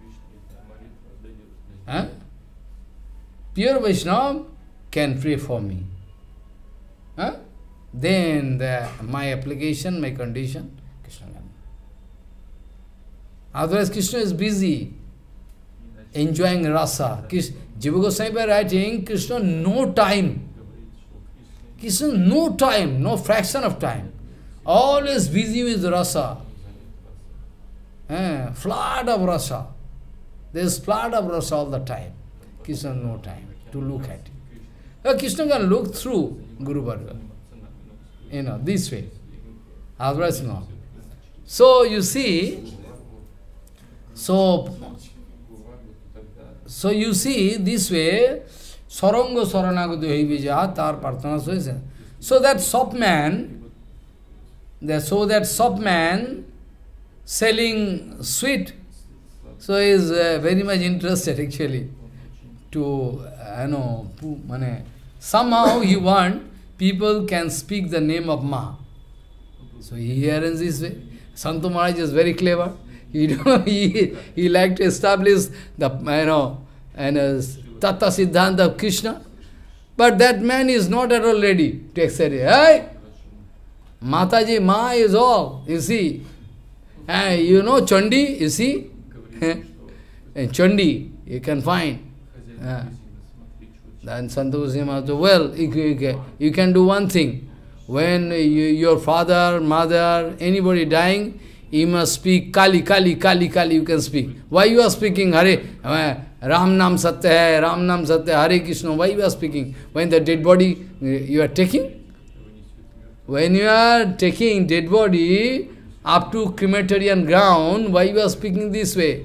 Huh? Pure Vaishnava can pray for me. Huh? Then the, my application, my condition, Krishna can. Otherwise Krishna is busy enjoying rasa. Jiva Goswami writing, Krishna no time. Krishna no time, no fraction of time. Always busy with rasa. Eh, flood of rasa. There is flood of rasa all the time. Krishna no time to look at it. Well, Krishna can look through Guru Varga. You know, this way. Otherwise no. So you see, so so you see this way, Sarango Saranagadu Hevija Tar Partana. So that shop man, so that shop man selling sweet, so he is uh, very much interested actually to, uh, you know, somehow he want people can speak the name of Ma. So he arranges this way. Santa Maharaj is very clever. He, you know, he, he like to establish the, you know, and uh, Bhaktisiddhanta of Krishna. But that man is not at all ready to accept it. Hey, Mataji, Ma is all, you see. Hey, you know Chandi, you see. And Chandi, you can find. Uh, then Santoshi Maharaj, well, you, you can do one thing. When you, your father, mother, anybody dying, you must speak Kali, Kali, Kali, Kali, you can speak. Why you are speaking Hare? Ram Nam Satya hai, Ram Nam Satya, Hare Krishna, why you are speaking? When the dead body you are taking? When you are taking dead body up to crematorium ground, why you are speaking this way?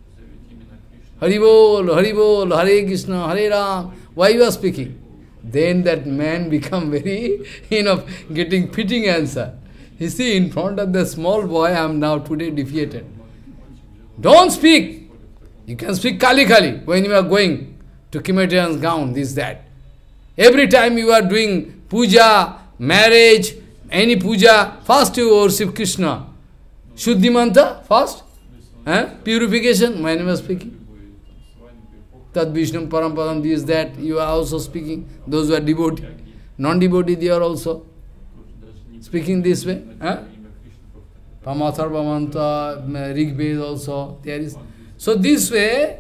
Haribol, Haribol, Hare Krishna, Hare Ram, why you are speaking? Then that man become very, you know, getting fitting answer. You see, in front of the small boy, I am now today defeated. Don't speak. You can speak Kali Kali when you are going to crematorium's ground, this, that. Every time you are doing puja, marriage, any puja, first you worship Krishna. Shuddhi manta, first. Eh? Purification, when you are speaking. Tad Vishnum Parampadam, this, that, you are also speaking. Those who are devotee. Non-devotee, they are also speaking this way. Eh? Pamatharva Manta, Rigbed also, there is. So this way,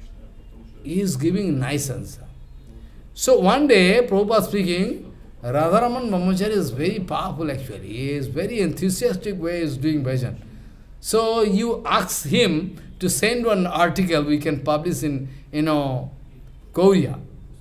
he is giving nice answer. So one day, Prabhupada speaking, Radharaman Brahmachari is very powerful actually. He is very enthusiastic way he is doing bhajan. So you ask him to send one article we can publish in, you know, Gaudiya.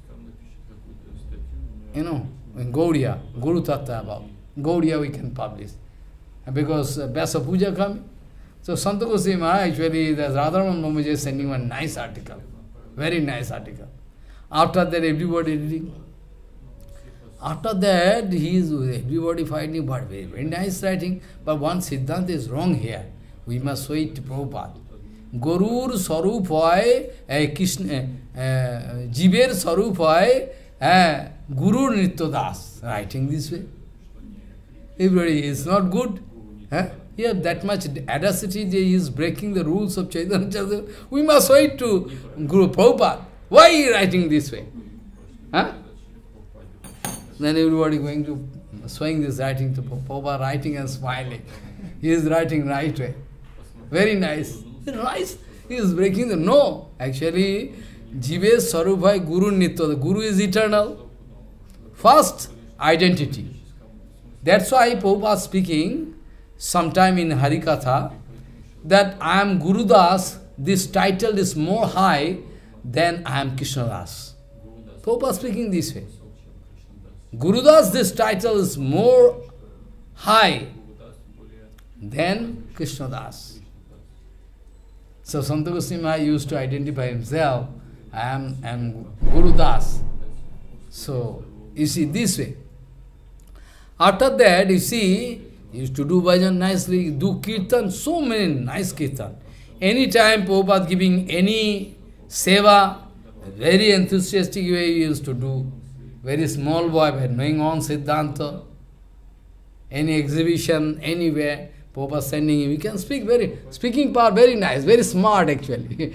You know, in Gaudiya, GuruTattva about. Gaudiya we can publish. Because uh, Vyasa Puja coming. So Santa Goswami Maharaj actually, the Radharaman Brahmachari is sending one nice article. Very nice article. After that, everybody reading. After that, he is everybody finding, but very, very nice writing. But one Siddhanta is wrong here. We must show it to Prabhupada. Gurur Sarup hoy, Krishna, Jiver Sarup hoy, Guru Nityadas, writing this way. Everybody is not good. Huh? Here, that much audacity, he is breaking the rules of Chaitanya Ashram. We must wait to Guru Prabhupada. Why he writing this way? Huh? Then everybody going to swing this writing to Prabhupada, writing and smiling. He is writing right way. Very nice. Nice. He is breaking the no. Actually, Jive Sarubhai Guru Nitya. The Guru is eternal. First, identity. That's why Prabhupada speaking sometime in Harikatha that I am Guru Das, this title is more high than I am Krishnadas. Prabhupada speaking this way. Gurudas, this title is more high than Krishnadas. So Santa Goswami Maharaj used to identify himself, I am, I am Gurudas. So, you see, this way. After that, you see, he used to do bhajan nicely, do kirtan, so many nice kirtan. Anytime Prabhupada giving any seva, very enthusiastic way he used to do. Very small boy, but knowing on Siddhanta, any exhibition, anywhere, Prabhupada sending him, he can speak very, speaking power very nice, very smart actually.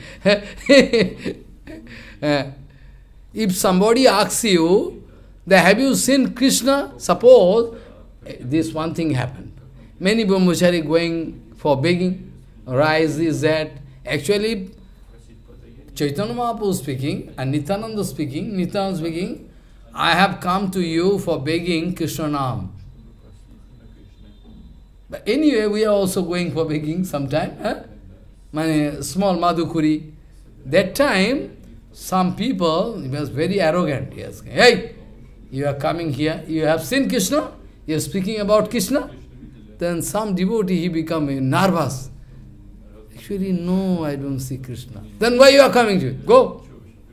uh, if somebody asks you, that have you seen Krishna? Suppose this one thing happened. Many brahmachari going for begging, rice is that. Actually, Chaitanya Mahaprabhu speaking and Nityananda speaking, Nityananda speaking, I have come to you for begging Krishna Nam. But anyway, we are also going for begging sometime. Huh? My small Madhukuri. That time, some people, he was very arrogant. He was saying, hey, you are coming here, you have seen Krishna? You are speaking about Krishna? Then some devotee, he become nervous. Actually, no, I don't see Krishna. Then why you are coming to it? Go.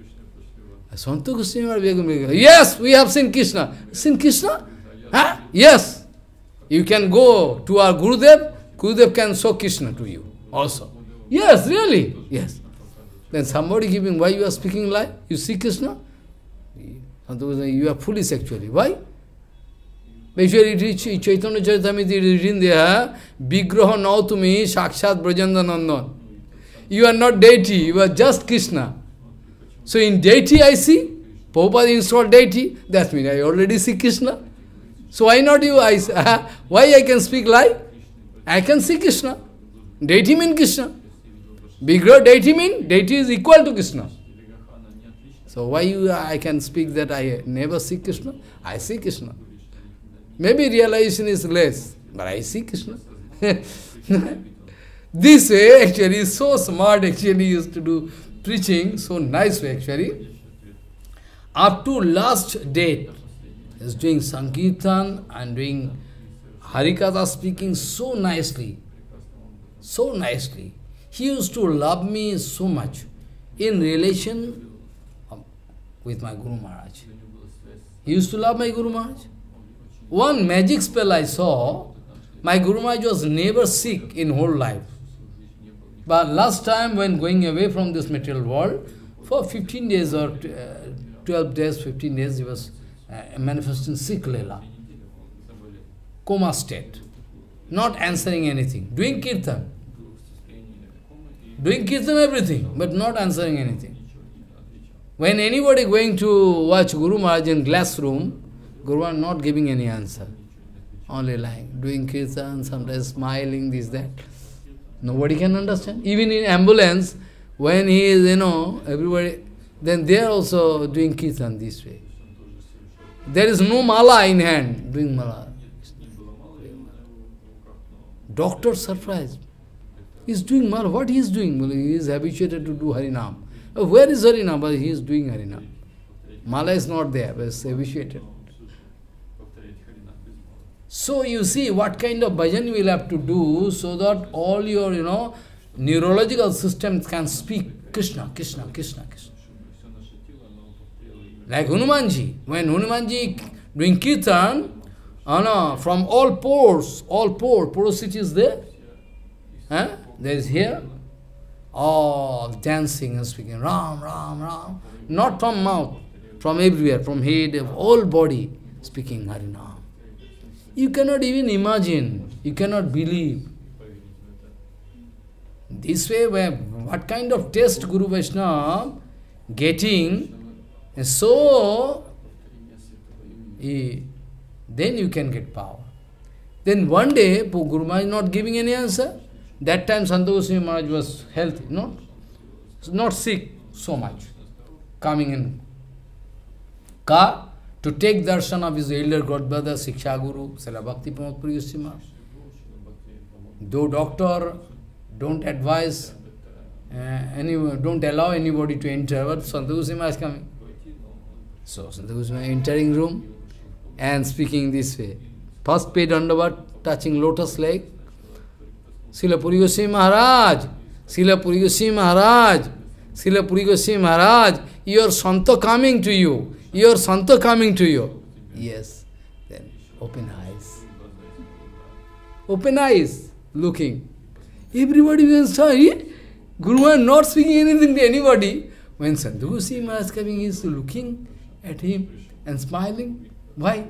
Yes, we have seen Krishna. Seen Krishna? Huh? Yes. You can go to our Gurudev. Gurudev can show Krishna to you also. Yes, really? Yes. Then somebody giving, why you are speaking lie? You see Krishna? You are foolish actually. Why? Actually, Chaitanya Charitamrita is written there, Vigraha nautumi sakshat brajandanandan. You are not deity, you are just Krishna. So in deity I see, Prabhupada installed deity, that means I already see Krishna. So why not you? I, uh, why I can speak lie? I can see Krishna. Deity means Krishna. Vigraha deity means deity is equal to Krishna. So why you, I can speak that I never see Krishna? I see Krishna. Maybe realization is less, but I see Krishna. This way actually is so smart, actually used to do preaching, so nice way actually. Up to last date, he is doing Sankirtan and doing Harikatha speaking so nicely, so nicely. He used to love me so much in relation with my Guru Maharaj. He used to love my Guru Maharaj. One magic spell I saw, my Guru Maharaj was never sick in whole life. But last time when going away from this material world, for fifteen days or twelve days, fifteen days, he was uh, manifesting sick Leela. Coma state. Not answering anything. Doing kirtan. Doing kirtan everything, but not answering anything. When anybody going to watch Guru Maharaj in glass room, Guru Maharaj not giving any answer. Only lying, doing kirtan, sometimes smiling, this, that. Nobody can understand. Even in ambulance, when he is, you know, everybody, then they are also doing kirtan this way. There is no mala in hand, doing mala. Doctor surprised. He is doing mala. What he is doing? Well, he is habituated to do Harinam. Oh, where is Harinam? But he is doing Harinam. Mala is not there, but is habituated. So you see what kind of bhajan you will have to do so that all your, you know, neurological systems can speak Krishna, Krishna, Krishna, Krishna. Like Hanumanji. When Hanumanji doing kirtan, oh no, from all pores, all pores, porosity is there. Huh? There is here. All dancing and speaking Ram, Ram, Ram. Not from mouth, from everywhere, from head, whole body, speaking Harinam. You cannot even imagine, you cannot believe. This way, where, what kind of taste Guru Vaishnava getting, and so, he, then you can get power. Then one day, Guru Maharaj is not giving any answer. That time Santa Goswami Maharaj was healthy, not, not sick so much, coming in car to take darshan of his elder godbrother, Siksha Guru, Srila Bhakti Kumud. Though doctor don't advise, uh, any, don't allow anybody to enter, but Santa Goswami is coming. So Santa Goswami entering room and speaking this way. First paid dandavat, touching lotus leg. Srila Puri Goswami Maharaj, Srila Puri Goswami Maharaj, Srila Puri Goswami Maharaj, your Santa coming to you, your Santa coming to you. Yes, then open eyes. Open eyes, looking. Everybody will say, Guru is not speaking anything to anybody. When Santa Goswami Maharaj is coming, he is looking at him and smiling. Why?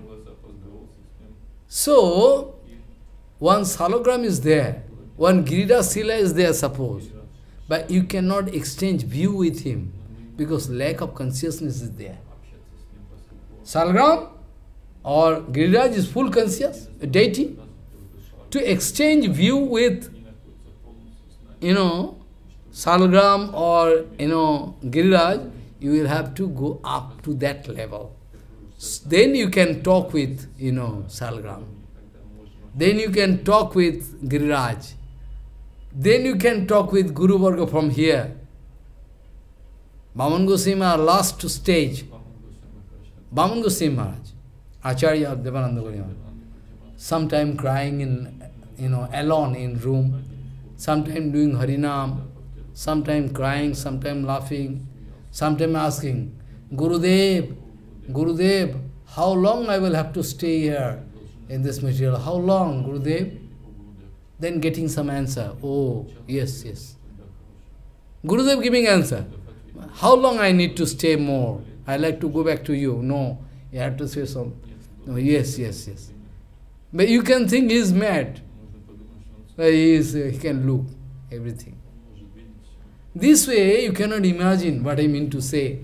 So, one salogram is there, one Girida Sila is there, suppose. But you cannot exchange view with him, because lack of consciousness is there. Salagram or Giriraj is full conscious, a deity. To exchange view with, you know, Salagram or, you know, Giriraj, you will have to go up to that level. Then you can talk with, you know, Salagram. Then you can talk with Giriraj. Then you can talk with Guru Varga from here. Bhaman Goswami are last stage. Bhaman Goswami Maharaj, acharya of Devananda Goswami, sometime crying in, you know, alone in room, sometime doing Harinam, sometime crying, sometime laughing, sometime asking, Gurudev, Gurudev, how long I will have to stay here in this material? How long, Gurudev? Then getting some answer. Oh, yes, yes. Gurudev giving answer. How long I need to stay more? I like to go back to you. No, you have to say something. No, yes, yes, yes. But you can think he is mad. But he, is, he can look everything. This way you cannot imagine what I mean to say.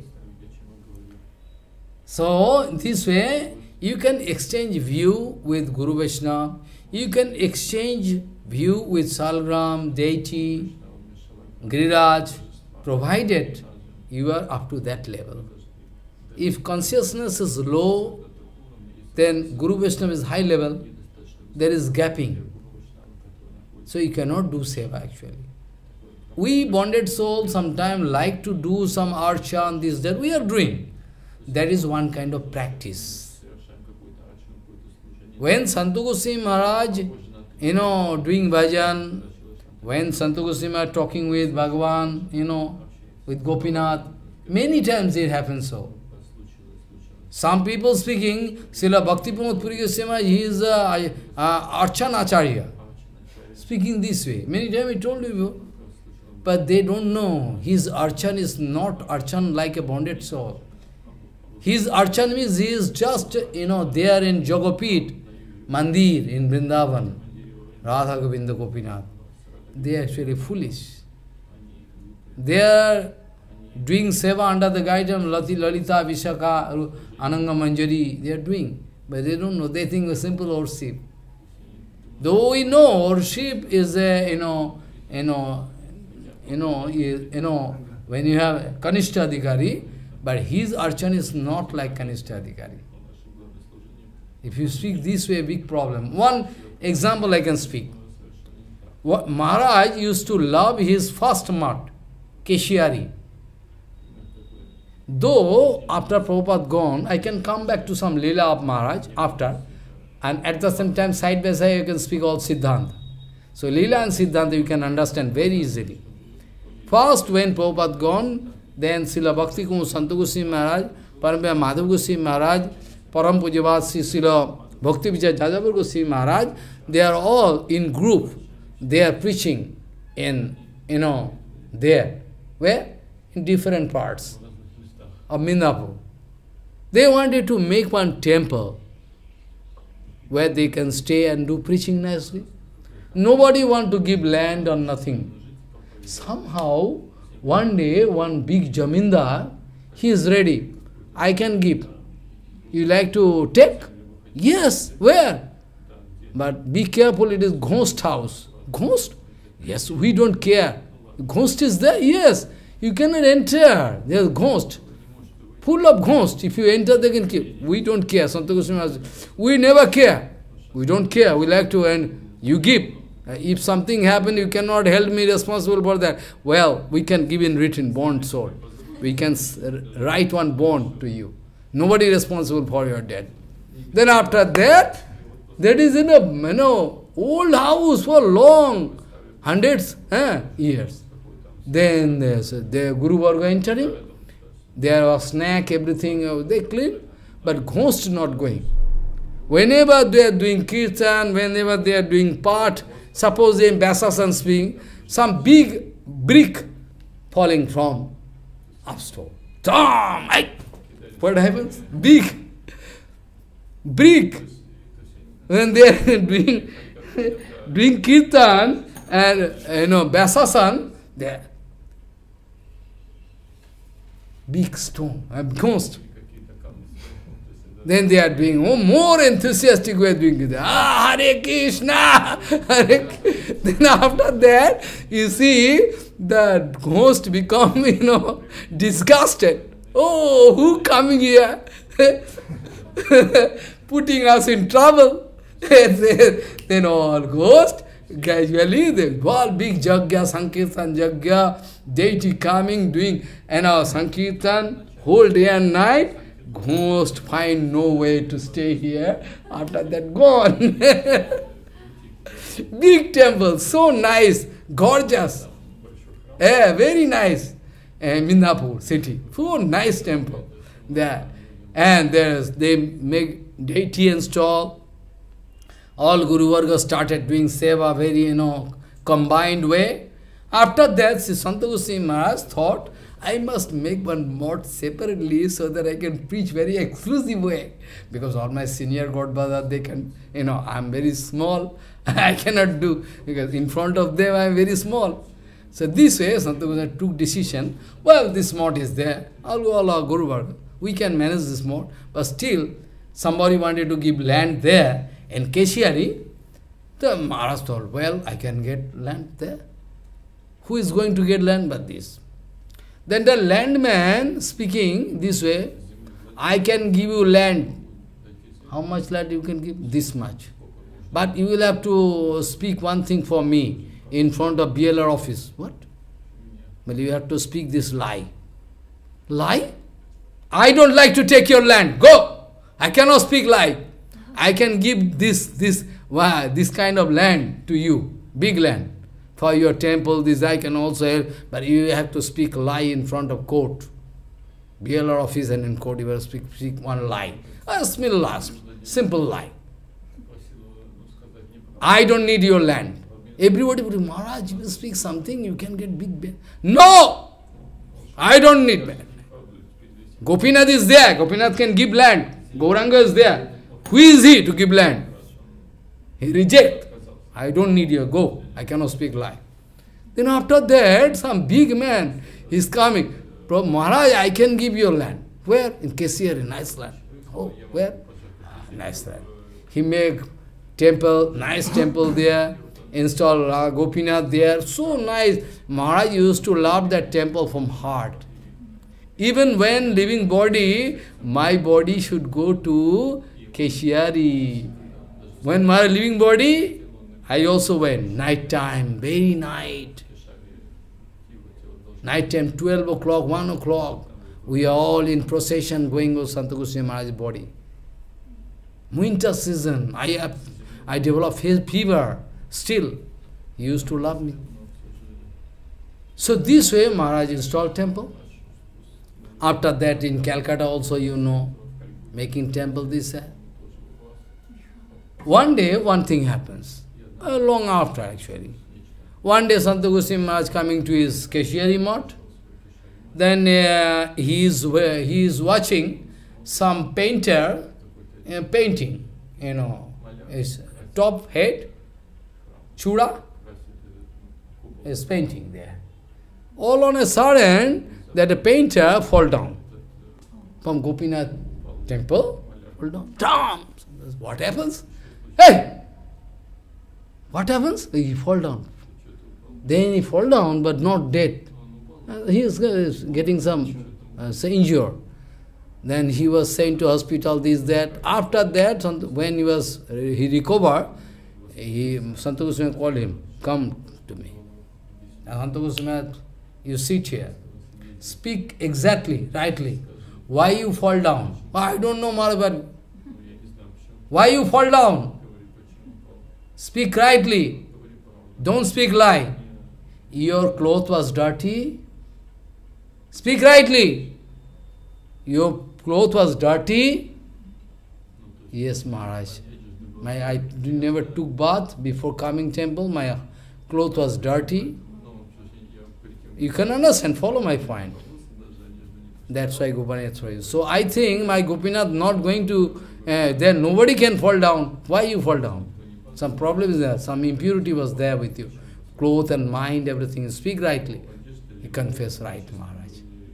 So, this way you can exchange view with Guru Vaishnava. You can exchange view with Salagram, deity, Giriraj, provided you are up to that level. If consciousness is low, then Guru Vaishnava is high level, there is gapping. So you cannot do seva actually. We bonded souls sometimes like to do some archa and this, that we are doing. That is one kind of practice. When Santa Goswami Maharaj, you know, doing bhajan, when Santa Goswami Maharaj talking with Bhagavan, you know, with Gopinath, many times it happens so. Some people speaking, Srila Bhakti Kumud Puri Goswami, he is a, a Archan Acharya. Speaking this way. Many times I told you, but they don't know. His Archan is not Archan like a bonded soul. His Archan means he is just, you know, there in Jagopit, Mandir in Vrindavan, Radha Govinda Gopinath. They are actually foolish. They are doing seva under the guidance of Lati, Lalita, Vishaka, Ananga Manjari. They are doing, but they don't know. They think a simple worship. Though we know worship is a, you know, you know, you know, you, you know, when you have Kanishta Adhikari, but his archan is not like Kanishta Adhikari. If you speak this way, big problem. One example I can speak. What Maharaj used to love his first mat, Keshiary. Though after Prabhupada gone, I can come back to some Leela of Maharaj after, and at the same time, side by side, you can speak all Siddhanta. So Leela and Siddhanta you can understand very easily. First, when Prabhupada gone, then Srila Bhakti Kumud Santa Goswami Maharaj, Parampaya Madhav Goswami Maharaj, Param Pujavad Srila Bhakti Vijay Jajabur Goswami Maharaj, they are all in group. They are preaching in, you know, there. Where? In different parts of Mindapur. They wanted to make one temple where they can stay and do preaching nicely. Nobody want to give land or nothing. Somehow, one day, one big jamindar, he is ready. I can give. You like to take? Yes. Where? But be careful, it is ghost house. Ghost? Yes, we don't care. Ghost is there? Yes. You cannot enter. There is ghost. Full of ghost. If you enter, they can kill. We don't care. Santa Goswami, we never care. We don't care. We like to, and you give. Uh, if something happened, you cannot hold me responsible for that. Well, we can give in written bond soul. We can s write one bond to you. Nobody responsible for your death. Then after that, that is in a you know, old house for long, hundreds eh, years. Then there's a, the Guru Varga entering. There was snack, everything, uh, they clean, but ghost not going. Whenever they are doing kirtan, whenever they are doing part, suppose in Vyasa speaking, some big brick falling from upstone. Tom! What happens? Big brick. When they are doing, doing kirtan and you know Vyasa, there big stone, a ghost. Then they are doing, oh, more enthusiastic way doing it. Ah, Hare Krishna! Hare Krishna. Then after that, you see, the ghost become, you know, disgusted. Oh, who coming here? Putting us in trouble. then, then all ghost, gradually, the all big Jagya, Sankirtan Jagya, deity coming, doing, and our Sankirtan, whole day and night, ghost find no way to stay here. After that, gone. Big temple, so nice, gorgeous. Yeah, very nice. Uh, Mindapur city, so nice temple there. And there's they make deity install. All Guru Varga started doing seva very, you know, combined way. After that, Sri Santa Goswami Maharaj thought, I must make one mode separately so that I can preach very exclusive way. Because all my senior Godfather, they can, you know, I am very small. I cannot do, because in front of them I am very small. So this way, Santa Goswami took decision, well, this mode is there, all, all our Guru Varga. We can manage this mode, but still, somebody wanted to give land there in Keshiary. The Maharaj told, well, I can get land there. Who is going to get land but this? Then the landman speaking this way, I can give you land. How much land you can give? This much. But you will have to speak one thing for me in front of B L R office. What? Well, you have to speak this lie. Lie? I don't like to take your land. Go! I cannot speak lie. I can give this, this, wow, this kind of land to you, big land. For your temple, this I can also help, but you have to speak lie in front of court. B L R office and in court, you will speak, speak one lie. A small last, simple lie. I don't need your land. Everybody would say, Maharaj, you will speak something, you can get big land. No! I don't need land. Gopinath is there, Gopinath can give land. Gauranga is there. Who is he to give land? He rejects. I don't need your go. I cannot speak lie. Then after that, some big man is coming. Maharaj, I can give your land. Where? In Keshiary, nice land. Oh, where? Ah, nice land. He make temple, nice temple there. Install uh, Gopinath there. So nice. Maharaj used to love that temple from heart. Even when living body, my body should go to Keshiary. When my living body, I also went, night time, very night. Night time, twelve o'clock, one o'clock. We are all in procession going to Santa Goswami Maharaj's body. Winter season, I have, I developed fever. Still, he used to love me. So this way, Maharaj installed temple. After that, in Calcutta also, you know, making temple this way. One day, one thing happens. Uh, long after, actually. One day, Santa Goswami Maharaj coming to his Keshiary Math. Then uh, he, is, uh, he is watching some painter uh, painting, you know, his top head, Chura, is painting there. All on a sudden, that a painter fall down from Gopinath temple, fall down. Damn! What happens? Hey! What happens? He fall down. Then he fall down, but not dead. Uh, he is uh, getting some uh, injury. Then he was sent to hospital, this, that. After that, when he was, uh, he recovered, he, Santa Goswami called him, come to me. And Santa Goswami, you sit here. Speak exactly, rightly. Why you fall down? I don't know, Maharaj. Why you fall down? Speak rightly. Don't speak lie. Your cloth was dirty. Speak rightly. Your cloth was dirty. Yes, Maharaj. My, I never took bath before coming temple. My cloth was dirty. You can understand, follow my point. That's why Gopinath for you. So I think my Gopinath not going to, uh, there nobody can fall down. Why you fall down? Some problem is there, some impurity was there with you. Cloth and mind, everything. Speak rightly. You confess right, Maharaj.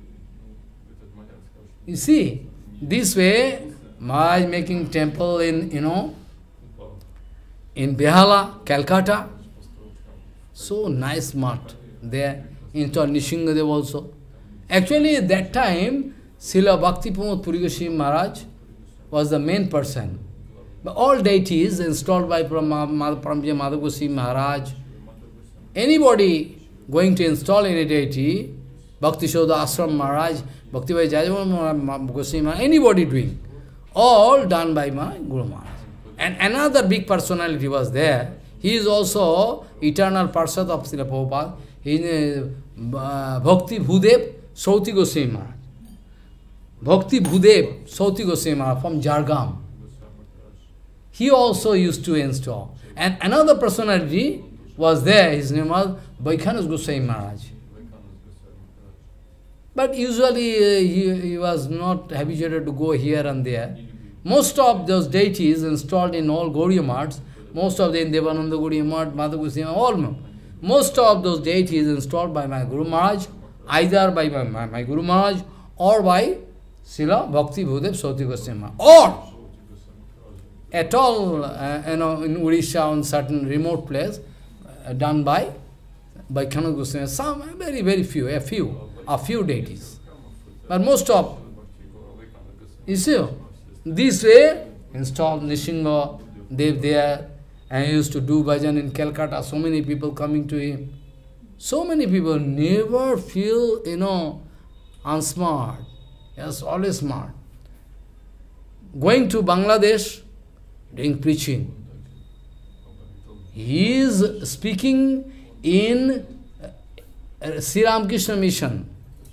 You see, this way, Maharaj making temple in, you know, in Behala, Calcutta. So nice mat there. Installed Nishingadev also. Actually, at that time, Srila Bhakti Kumud Puri Goswami Maharaj was the main person. But all deities installed by Parampuja Madhav Goswami Maharaj, anybody going to install any deity, Bhaktishoda Ashram Maharaj, Bhakti Jayajava Goswami Maharaj, anybody doing, all done by my Guru Maharaj. And another big personality was there. He is also eternal parshad of Srila Prabhupada. He is uh, Bhakti Bhudev Sauti Goswami Maharaj. Bhakti Bhudev Sauti Goswami Maharaj from Jharkhand. He also used to install. And another personality was there. His name was Vaikhanus Goswami Maharaj. But usually uh, he, he was not habituated to go here and there. Most of those deities installed in all Gaudiya Maths, most of them, Devananda Gaudiya Math, Madhav Goswami, all, most of those deities installed by my Guru Maharaj, either by my, my, my Guru Maharaj or by Srila Bhakti Bhudev Sauti Goswami Maharaj. Or at all, uh, you know, in Odisha, on certain remote place, uh, done by by Vaikhanus Goswami. Some, very, very few, a few, a few deities. But most of, you see, this way, installed Nishinga Dev there, and he used to do bhajan in Calcutta, so many people coming to him. So many people never feel, you know, unsmart. Yes, always smart. Going to Bangladesh, doing preaching. He is speaking in uh, Sri Ramakrishna Mission.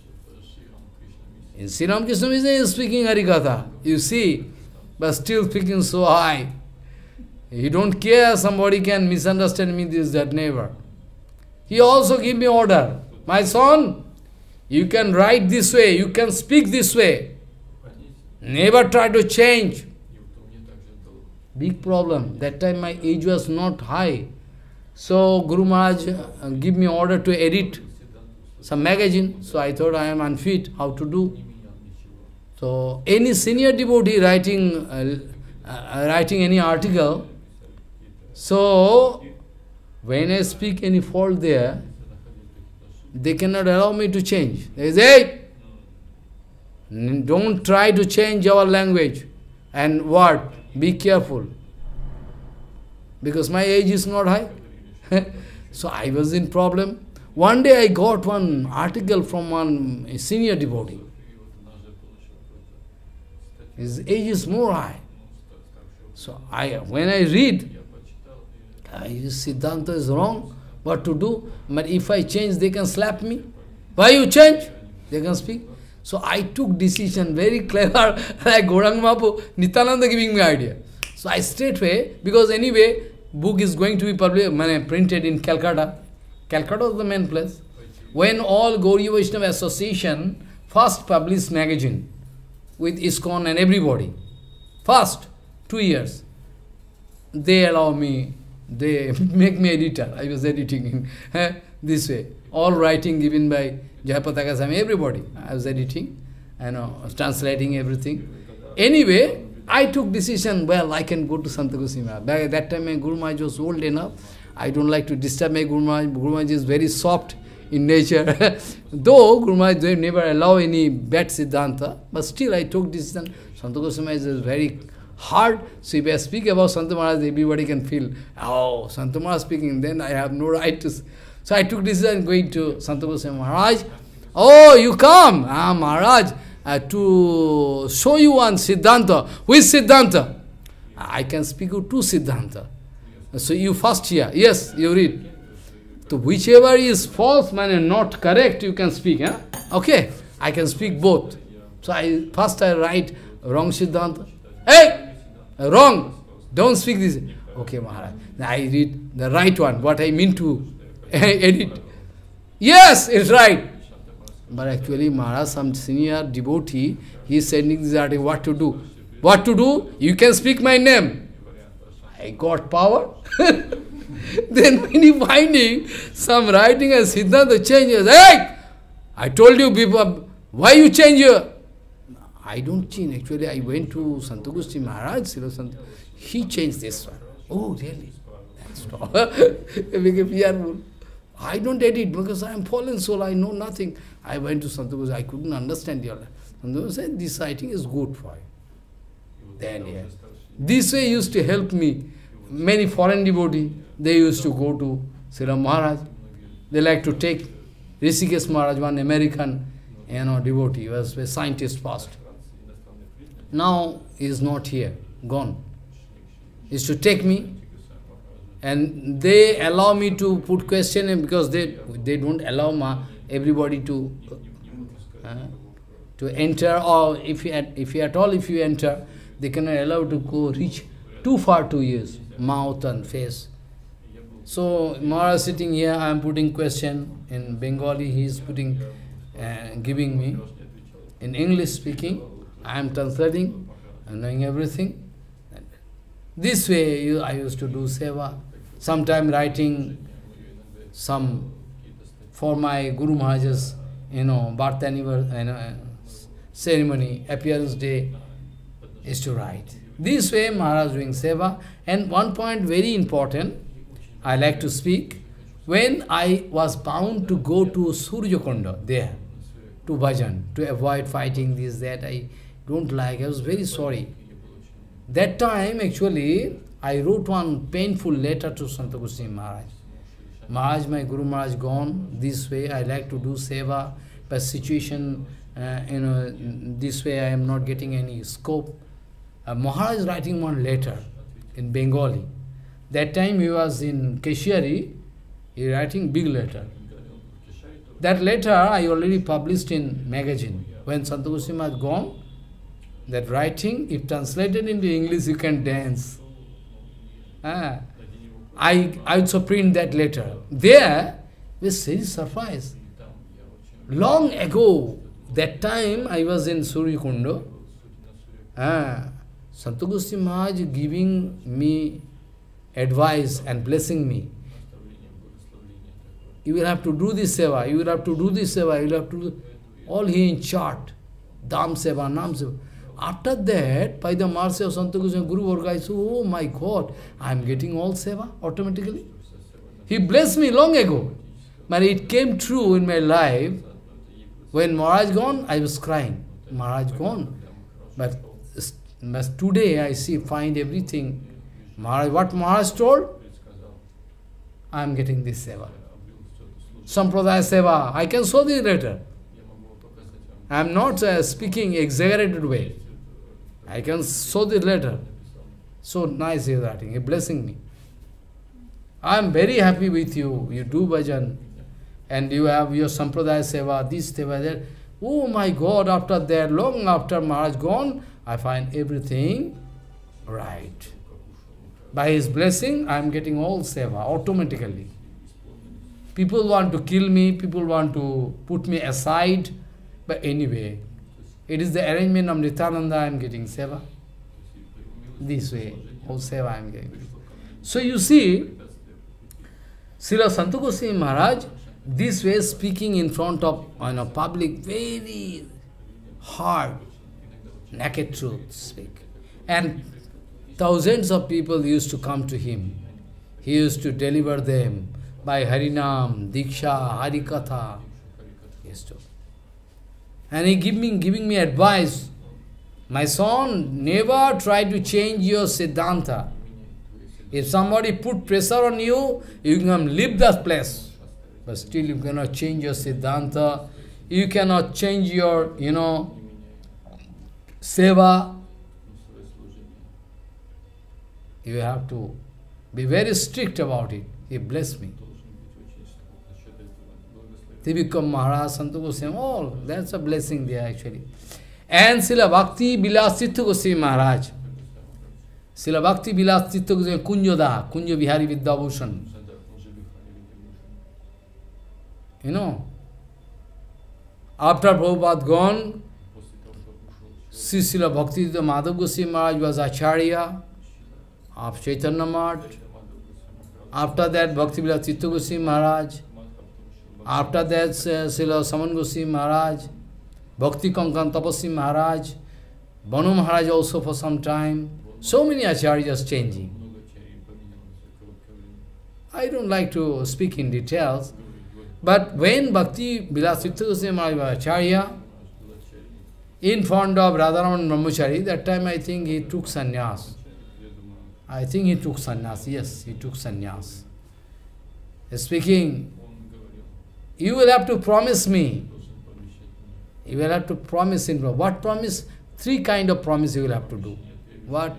In Sri Ramakrishna Mission, he is speaking Harikatha. You see, but still speaking so high. He don't care, somebody can misunderstand me, this, that, never. He also give me order. My son, you can write this way, you can speak this way. Never try to change. Big problem. That time my age was not high. So Guru Maharaj uh, give me order to edit some magazine. So I thought I am unfit, how to do. So any senior devotee writing, uh, uh, writing any article, so when I speak any fault there, they cannot allow me to change. They say, hey, don't try to change our language and word. Be careful. Because my age is not high. So I was in problem. One day I got one article from one senior devotee. His age is more high. So I, when I read, uh, his Siddhanta is wrong, what to do? But if I change, they can slap me. Why you change? They can speak. So I took decision, very clever, like Gauranga Math, Nityananda giving me idea. So I straightway, because anyway, book is going to be published, printed in Calcutta. Calcutta is the main place. When all Gaudiya Vaishnava Association first published magazine with ISKCON and everybody, first, two years, they allow me, they make me editor. I was editing in this way. All writing given by Jayapataka Swami, everybody. I was editing, you know, translating everything. Anyway, I took decision, well, I can go to Santa Goswami Maharaj. By that time my Guru Maharaj was old enough. I don't like to disturb my Guru Maharaj. Guru Maharaj is very soft in nature. Though Guru Maharaj never allow any bad Siddhanta, but still I took decision. Santa Goswami Maharaj is very hard. So if I speak about Sant Maharaj, everybody can feel, oh, Sant Maharaj speaking, then I have no right to... So I took decision going to Sant Goswami Maharaj. Oh, you come, ah, Maharaj, uh, to show you one Siddhanta. Who is Siddhanta? I can speak you two Siddhanta. So you first hear. Yes, you read. So whichever is false, man, not correct, you can speak. Eh? Okay, I can speak both. So I first I write wrong Siddhanta. Hey, wrong. Don't speak this. Okay, Maharaj. I read the right one, what I mean to edit. Yes, it's right. But actually, Maharaj, some senior devotee, he is sending this article, what to do? What to do? You can speak my name. I got power. Then when he finding some writing as Siddhanta changes, hey! I told you people, why you change your... I don't change. Actually, I went to Santa Goswami Maharaj, Srila Sant. He changed this one. Oh, really? That's all. I became fearful. I don't edit because I am fallen soul, I know nothing. I went to Santa Goswami, I couldn't understand your life. Santa Goswami said, this writing is good for you. Then, yeah. This way used to help me. Many foreign devotees, they used to go to Srila Maharaj. They like to take Rishikesh Maharaj, one American you know, devotee, he was a scientist past. Now he is not here, gone. He used to take me, and they allow me to put question in because they they don't allow ma, everybody to uh, to enter, or if you at, if you at all if you enter, they cannot allow to go reach too far to use mouth and face. So Maharaj sitting here, I am putting question in Bengali. He is putting, uh, giving me in English speaking. I am translating, I am knowing everything. This way you, I used to do seva. Sometime writing some for my Guru Maharaj's, you know, birth anniversary, you know, ceremony, appearance day, is to write. This way Maharaj doing seva. And one point very important, I like to speak. When I was bound to go to Surya Kunda, there, to bhajan, to avoid fighting this, that, I don't like, I was very sorry. That time, actually, I wrote one painful letter to Santa Goswami Maharaj. Maharaj, my Guru Maharaj gone, this way I like to do seva, but situation, uh, you know, this way I am not getting any scope. Uh, Maharaj is writing one letter in Bengali. That time he was in Keshiary, he writing big letter. That letter I already published in magazine. When Santa Goswami had gone, that writing, if translated into English, you can dance. Ah, I, I also print that letter. There, was very surprised. Long ago, that time I was in Surya Kunda, ah, Santa Goswami Maharaj giving me advice and blessing me. You will have to do this seva, you will have to do this seva, you will have to do all he in chart. Dham seva, nam seva. After that, by the mercy of Santa Goswami Guru Varga, I said, oh my God, I am getting all seva automatically. He blessed me long ago. But it came true in my life. When Maharaj gone, I was crying. Maharaj gone. But, but today I see, find everything. Maharaj, what Maharaj told? I am getting this seva. Sampradaya seva. I can show this letter. I am not uh, speaking exaggerated way. I can show the letter. So nice he is writing, he blessing me. I am very happy with you. You do bhajan. And you have your sampradaya seva, this seva, that. Oh my God, after that, long after Maharaj gone, I find everything right. By his blessing, I am getting all seva automatically. People want to kill me, people want to put me aside. But anyway, it is the arrangement of Nityananda I am getting seva. This way, all seva I am getting. So you see, Srila Santa Goswami Maharaj, this way speaking in front of you know, public, very hard, naked truth speak. And thousands of people used to come to him. He used to deliver them by Harinam, Diksha, Harikatha. He used to. And he give me, giving me advice. my son, never try to change your Siddhanta. If somebody put pressure on you, you can leave that place. But still you cannot change your Siddhanta. You cannot change your, you know, seva. You have to be very strict about it. He blessed me. They become Maharaj, Santa Goswami, all. That's a blessing there actually. And Srila Bhakti Vilasitha Goswami Maharaj. Srila Bhakti Vilasitha Goswami Kunjoda, Kunjo Vihari Vidyabhushan. You know, after Prabhupada gone, Sri Srila Bhakti Madhav Goswami Maharaj was acharya of Chaitanya Math. After that, Bhakti Vilasitha Goswami Maharaj. After that, Srila Saman Goswami Maharaj. Bhakti Kankan Tapasvi Maharaj. Banu Maharaj also for some time. So many acharyas changing. I don't like to speak in details. But when Bhakti Vilasitha Goswami Maharaj was acharya, in front of Radharaman brahmachari, that time I think he took sannyas. I think he took sannyas, yes, he took sannyas. Speaking, you will have to promise me. You will have to promise in what promise? Three kind of promise you will have to do. What?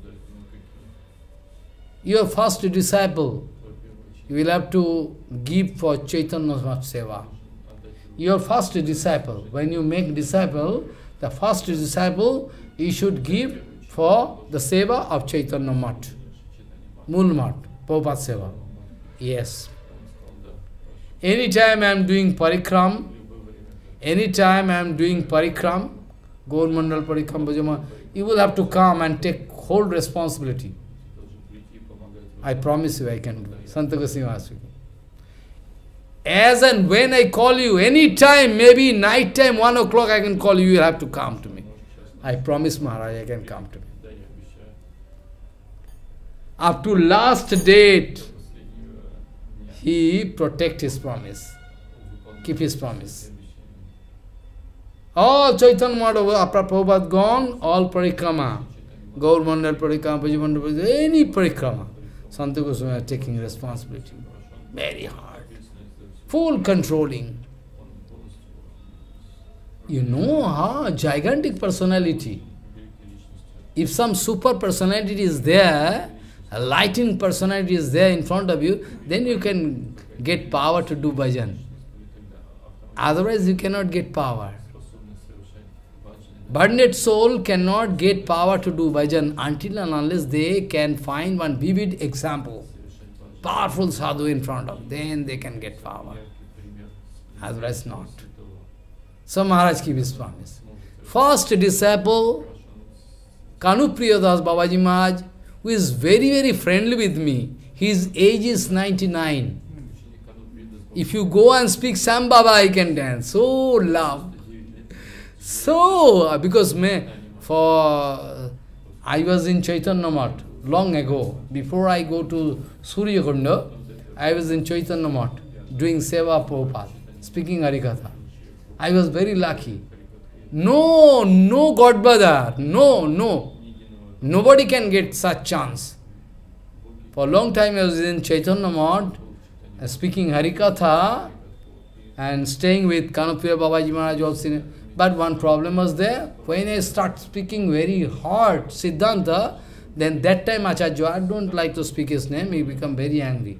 Your first disciple, you will have to give for Chaitanya Math Seva. Your first disciple, when you make disciple, the first disciple, you should give for the Seva of Chaitanya Math. Mool Math, Prabhupada Seva. Yes. Anytime I am doing parikram, anytime I am doing parikram, Gaur Mandal parikram, Bhajama, you will have to come and take whole responsibility. I promise you I can do. Santa Goswami was speaking. As and when I call you, any time, maybe night time, one o'clock I can call you, you will have to come to me. I promise Maharaj I can come to me. Up to last date, he protect his promise, keep his promise. All Chaitanya Math, after Prabhupada gone, all parikrama, Gaur Mandal parikrama, Puja Mandal parikrama, any parikrama, Santa Goswami are taking responsibility. Very hard. Full controlling. You know how gigantic personality. If some super personality is there, a lighting personality is there in front of you, then you can get power to do bhajan. Otherwise you cannot get power. Burdened soul cannot get power to do bhajan until and unless they can find one vivid example. Powerful sadhu in front of, then they can get power. Otherwise not. So Maharaj keep his promise. First disciple, Kanupriya Das Babaji Maharaj, who is very, very friendly with me. His age is ninety-nine. If you go and speak Sam Baba, I can dance. So love. So, because me, for, I was in Chaitanya Math long ago. Before I go to Surya Kunda, I was in Chaitanya Math doing Seva Prabhupada, speaking Harikatha. I was very lucky. No, no Godbrother, no, no. Nobody can get such chance. For a long time I was in Chaitanya Math, uh, speaking Harikatha and staying with Kanupriya Babaji Maharaj also. But one problem was there. When I start speaking very hard Siddhanta, then that time Acharya, I don't like to speak his name, he become very angry.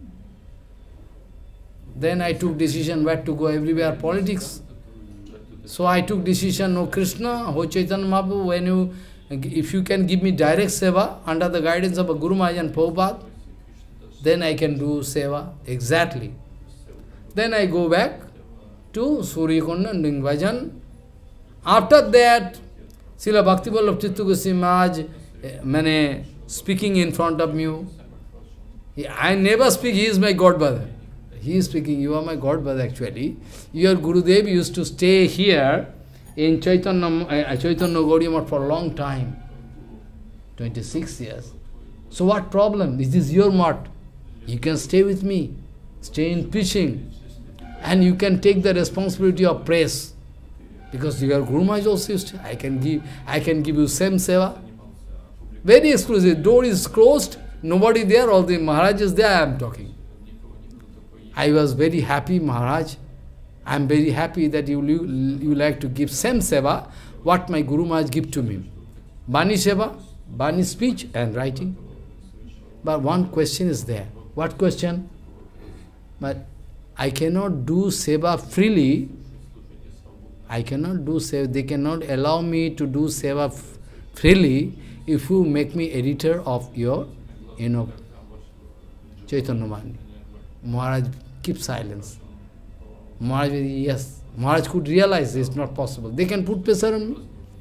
Then I took decision where to go, everywhere politics. So I took decision, no Krishna, Ho Chaitanya Mahaprabhu, when you, if you can give me direct seva under the guidance of a Guru Maharaj and Prabhupada, then I can do seva exactly. Then I go back to Surya Kunda and doing bhajan. After that, Srila Bhakti Vallabh Tirtha Goswami Maharaj, mane, speaking in front of me. I never speak, he is my godbrother. He is speaking, you are my godbrother actually. Your Gurudev used to stay here in Chaitanya, uh, Chaitanya Gaudiya Math for a long time. twenty-six years. So what problem? This is your math. You can stay with me. Stay in preaching. And you can take the responsibility of praise. Because your Guru Maharaj also used to, I can give, I can give you same seva. Very exclusive. Door is closed, nobody there, all the Maharaj is there, I am talking. I was very happy, Maharaj. I am very happy that you, you, you like to give same seva, what my Guru Maharaj give to me. Bani seva, Bani speech and writing. But one question is there. What question? But I cannot do seva freely. I cannot do seva. They cannot allow me to do seva freely if you make me editor of your, you know, Chaitanya Mani. Maharaj keep silence. Maharaj, yes, Maharaj could realize it's not possible. They can put pressure on me.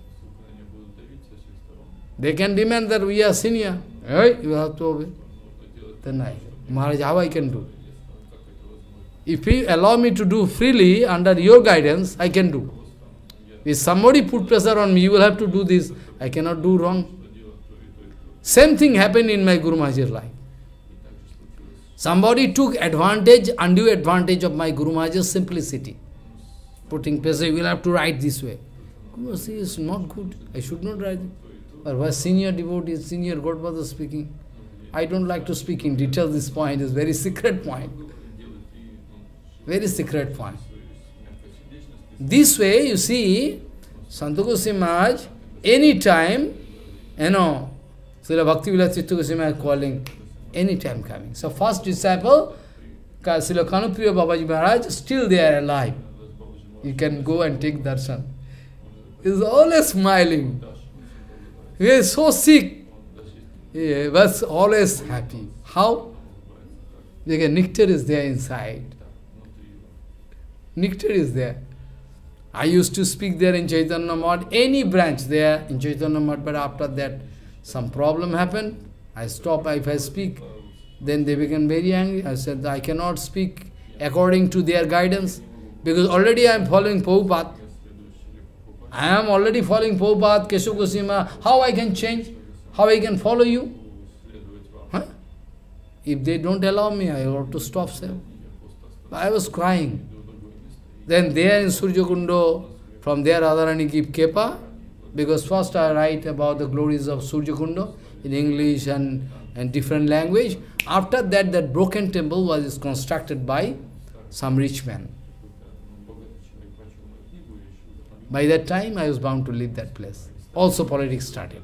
They can demand that we are senior. Hey, you have to obey. Then I, Maharaj, how I can do? If you allow me to do freely under your guidance, I can do. If somebody put pressure on me, you will have to do this. I cannot do wrong. Same thing happened in my Guru Maharaj's life. Somebody took advantage, undue advantage of my Guru Maharaj's simplicity. Putting pressure, you will have to write this way. Guru says, it's not good. I should not write it. Or was senior devotee, senior Godfather speaking. I don't like to speak in detail this point, it's very secret point. Very secret point. This way, you see, Santa Goswami Maharaj, any time, you know, Srila Bhakti Vilasita Goswami Maharaj calling, any time coming. So first disciple, Srila Kanupriya Babaji Maharaj, still they are alive. You can go and take darshan. He is always smiling. He is so sick. He was always happy. How? Because nectar is there inside. Nectar is there. I used to speak there in Chaitanya Math, any branch there in Chaitanya Math, but after that some problem happened. I stop, if I speak, then they became very angry. I said, I cannot speak according to their guidance, because already I am following Prabhupada. I am already following Prabhupada, Keshav Goswami. How I can change? How I can follow you? Huh? If they don't allow me, I have to stop them. I was crying. Then there in Surya Kundo, from there Radharani give Kepa, because first I write about the glories of Surya Kundo in English and, and different language. After that, that broken temple was constructed by some rich man. By that time, I was bound to leave that place. Also politics started.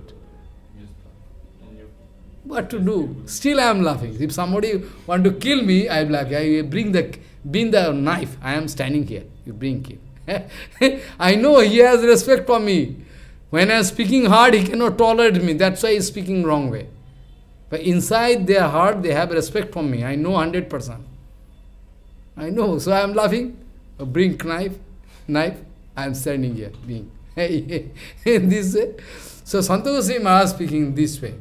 What to do? Still I am laughing. If somebody want to kill me, I am like, I bring the, bring the knife. I am standing here. You bring him. I know he has respect for me. When I am speaking hard, he cannot tolerate me. That's why he is speaking wrong way. But inside their heart, they have respect for me. I know one hundred percent. I know. So I am laughing. Bring knife. Knife. I am standing here. Being. In this way. So Santa Goswami Maharaj speaking this way.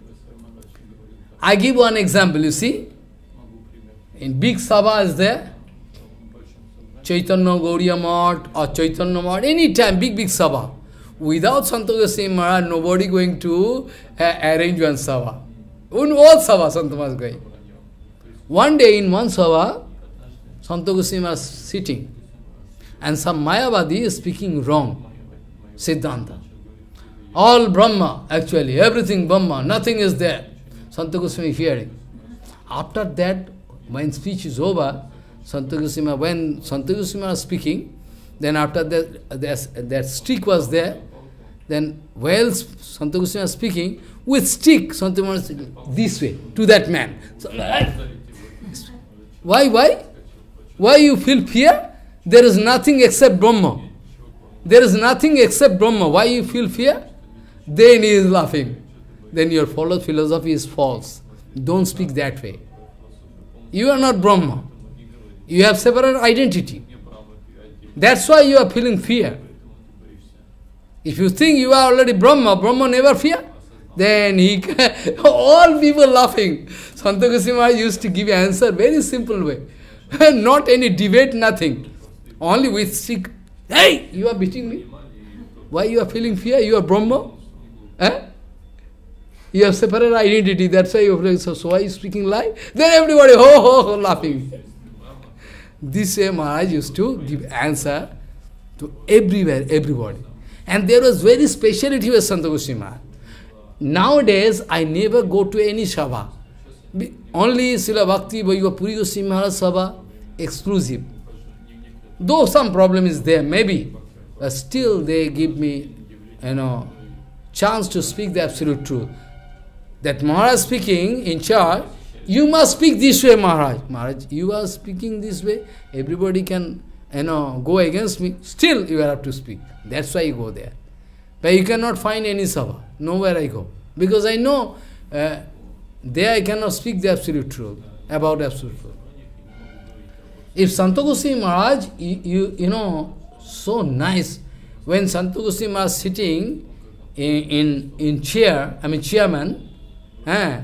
I give one example, you see. In big Sabha is there. Chaitanya Gaudiya Math or Chaitanya Math, any time, big, big Sabha. Without Santa Goswami Maharaj, nobody going to uh, arrange one Sabha. In all Sabha, Santa Maharaj going. One day in one Sabha, Santa Goswami Maharaj sitting, and some Mayavadi is speaking wrong, Siddhanta. All Brahma, actually, everything Brahma, nothing is there. Santa Goswami hearing. After that, when speech is over, Santa Goswami, when Santa Goswami was speaking, then after that, that, that stick was there, then while Santa Goswami was speaking, with stick, Santa Goswami was speaking this way, to that man. So, why, why? Why you feel fear? There is nothing except Brahma. There is nothing except Brahma. Why you feel fear? Then he is laughing. Then your followed philosophy is false. Don't speak that way. You are not Brahma. You have separate identity. That's why you are feeling fear. If you think you are already Brahma, Brahma never fear, then he all people laughing. Santa Goswami used to give answer very simple way. Not any debate, nothing. Only with stick. Hey, you are beating me. Why you are feeling fear? You are Brahma. Eh? You have separate identity. That's why you are so, so why are you speaking lie? Then everybody ho ho ho laughing. This way Maharaj used to give answer To everywhere, everybody. And there was very speciality with Sant Goswami Maharaj. Nowadays, I never go to any Sabha. Only Srila Bhakti Puri Goswami Maharaj Sabha, exclusive. Though some problem is there, maybe, but still they give me, you know, chance to speak the absolute truth. That Maharaj speaking in church, you must speak this way, Maharaj. Maharaj, you are speaking this way, everybody can, you know, go against me. Still, you have to speak. That's why you go there. But you cannot find any Sabha, nowhere I go. Because I know, uh, there I cannot speak the absolute truth, about absolute truth. If Santa Goswami Maharaj, you, you, you know, so nice, when Santa Goswami Maharaj sitting in, in, in chair, I mean chairman, eh,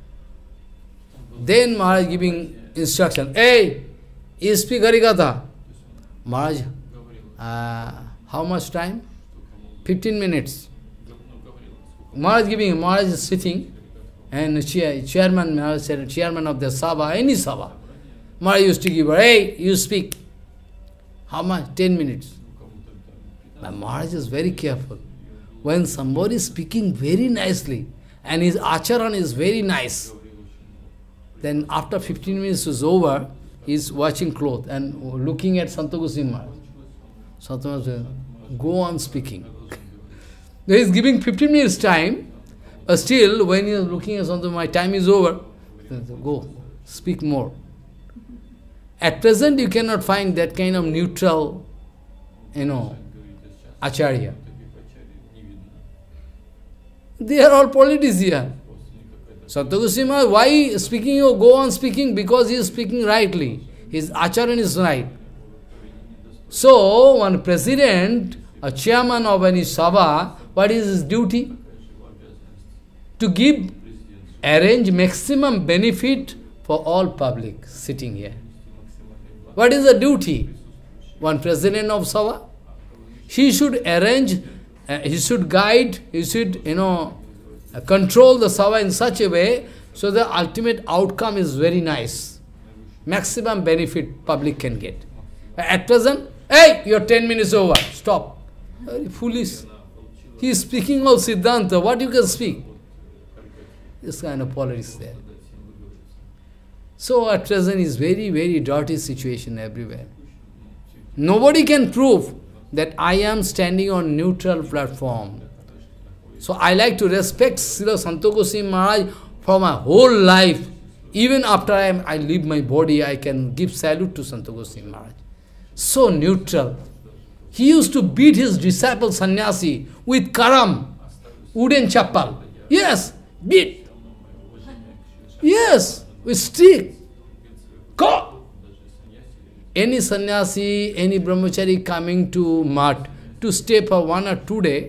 then Maharaj giving instruction, hey, you speak Harikatha. Maharaj, uh, how much time? fifteen minutes. Maharaj giving, Maharaj is sitting, and chair, chairman, Maharaj said, chairman of the Sabha, any Sabha. Maharaj used to give her, hey, you speak. How much? Ten minutes. But Maharaj is very careful. When somebody is speaking very nicely, and his acharan is very nice, then after fifteen minutes is over, he is washing clothes and looking at Santa Goswami Maharaj. Santa Maharaj says, go on speaking. He is giving fifteen minutes time, but still, when he is looking at something, my time is over, go, speak more. At present, you cannot find that kind of neutral, you know, acharya. They are all politicians. Santa Goswami Maharaj, why speaking, you go on speaking? Because he is speaking rightly. His acharan is right. So, one president, a chairman of any Sabha, what is his duty? To give, arrange maximum benefit for all public sitting here. What is the duty? One president of Sabha? He should arrange, uh, he should guide, he should, you know, uh, control the Sabha in such a way, so the ultimate outcome is very nice. Maximum benefit public can get. At present, hey, your ten minutes over, stop. Very foolish. He is speaking of Siddhanta, what you can speak? This kind of politics there. So at present is very, very dirty situation everywhere. Nobody can prove that I am standing on neutral platform. So I like to respect Srila Santa Goswami Maharaj for my whole life. Even after I, am, I leave my body, I can give salute to Santa Goswami Maharaj. So neutral. He used to beat his disciple sannyasi with karam, wooden chappal. Yes, beat. Yes, with stick. Go! Any sannyasi, any brahmachari coming to Math to stay for one or two days,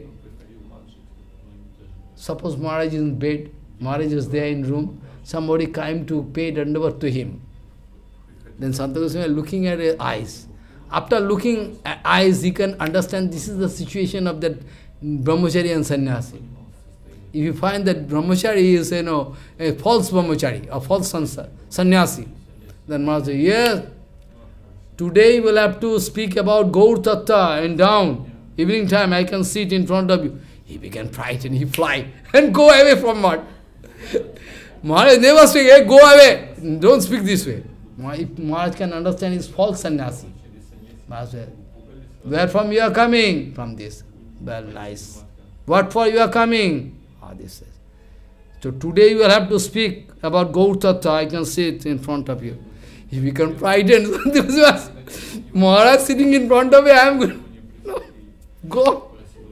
suppose Maharaj is in bed, Maharaj is there in room, somebody came to pay dandavat to him. Then Santa Goswami looking at his eyes. After looking at eyes, he can understand this is the situation of that brahmachari and sannyasi. If you find that brahmachari is, you know, a false brahmachari, a false sannyasi, then Maharaj says, yes, today we will have to speak about GuruTattva and down. Evening time I can sit in front of you. He began frightened, he fly and go away from Maharaj. Maharaj never speak, hey, go away, don't speak this way. If Maharaj can understand his false sannyasi. Maharaj said, where from you are coming? From this. Well, nice. What for you are coming? Ah, this is. So today you will have to speak about GuruTattva. I can sit in front of you. He became frightened. Maharaj sitting in front of me, I am going. No, go.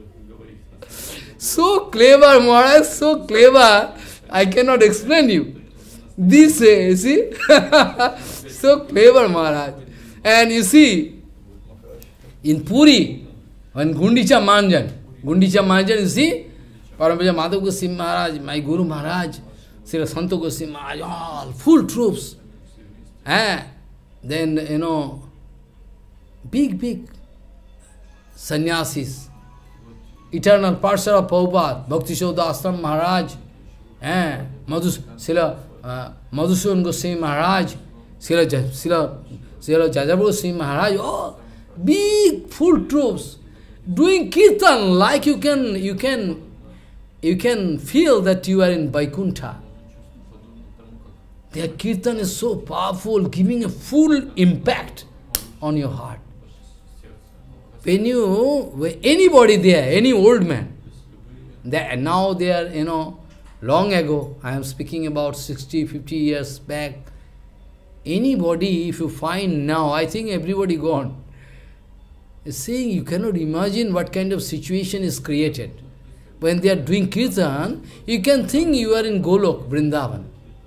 So clever, Maharaj, so clever. I cannot explain you. This way, you see? So clever, Maharaj. And you see, in Puri, when Gundicha Manjan, Gundicha Manjan, you see, Paramahansa Madhav Goswami Maharaj, my Guru Maharaj, Srila Santa Goswami Maharaj, all full troops. Eh? Then, you know, big, big sannyasis, eternal parshad of Prabhupada, Bhaktisiddhanta Ashram Maharaj, eh? Madhus, Srila uh, Madhusudan Goswami Maharaj, Srila Srila Srila Jagad Goswami Maharaj, all big full troops, doing kirtan like you can, you can, you can feel that you are in Vaikuntha. Their kirtan is so powerful, giving a full impact on your heart. When you, anybody there, any old man, they, now they are, you know, long ago, I am speaking about sixty, fifty years back, anybody, if you find now, I think everybody gone, is saying you cannot imagine what kind of situation is created. When they are doing kirtan, you can think you are in Golok, Vrindavan.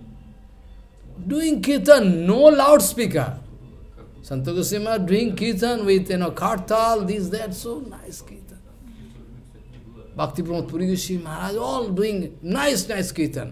Doing kirtan, no loudspeaker. Santa Goswami doing kirtan with, you know, kartal, this, that, so nice kirtan. Bhakti Kumud, Puri Maharaj, all doing nice, nice kirtan.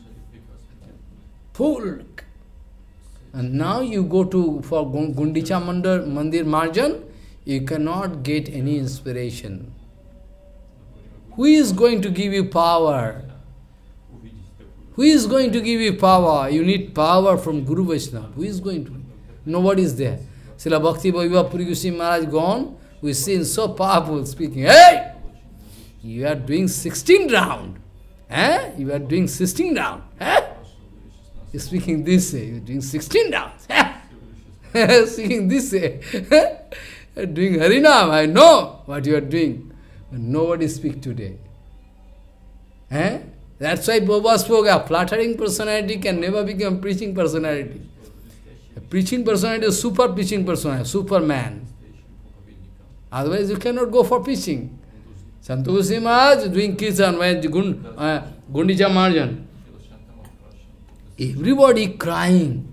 Full. And now you go to, for Gundicha Mandir, Mandir Marjan, you cannot get any inspiration. Who is going to give you power? Who is going to give you power? You need power from Guru Vaishnava. Who is going to? Nobody is there. Srila Bhakti Bhaiva Puri Maharaj gone, we see so powerful speaking. Hey! You are doing sixteen round. Eh? You are doing sixteen round. Eh? You're speaking this way. You're doing sixteen rounds. Speaking this way. You're doing Harinam. I know what you are doing. But nobody speak today. Eh? That's why Baba spoke, a flattering personality can never become preaching personality. A preaching personality is super preaching personality, Superman. Otherwise you cannot go for preaching. Santa Goswami Maharaj doing kirtan, when Gund, uh, Gundicha Marjan. Everybody crying.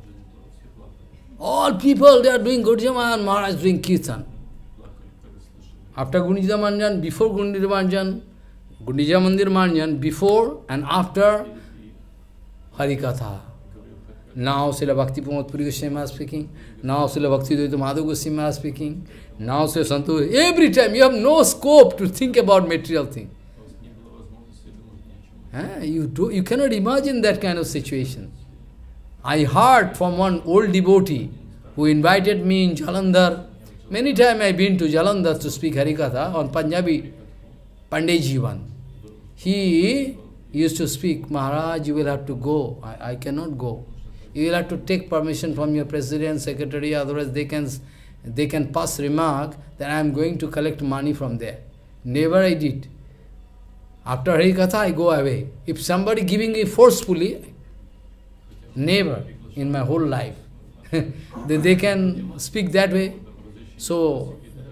All people, they are doing Gundicha Marjan, Maharaj doing kirtan. After Gundicha Marjan, before Gundicha Marjan, Gundicha Mandir Marjan, before and after Harikatha. Now Srila Bhakti Kumud Puri Goswami speaking. Now Srila Bhakti Madhav Goswami speaking. Now Srila Santu. Every time you have no scope to think about material thing. Eh? You, do, you cannot imagine that kind of situation. I heard from one old devotee who invited me in Jalandhar. Many times I have been to Jalandhar to speak Harikatha on Punjabi, Pandey Jivan. He used to speak, Maharaj, you will have to go. I, I cannot go. You will have to take permission from your president, secretary, otherwise they can, they can pass remark that I am going to collect money from there. Never I did. After Harikatha, I go away. If somebody giving me forcefully, never in my whole life. they, they can speak that way. So,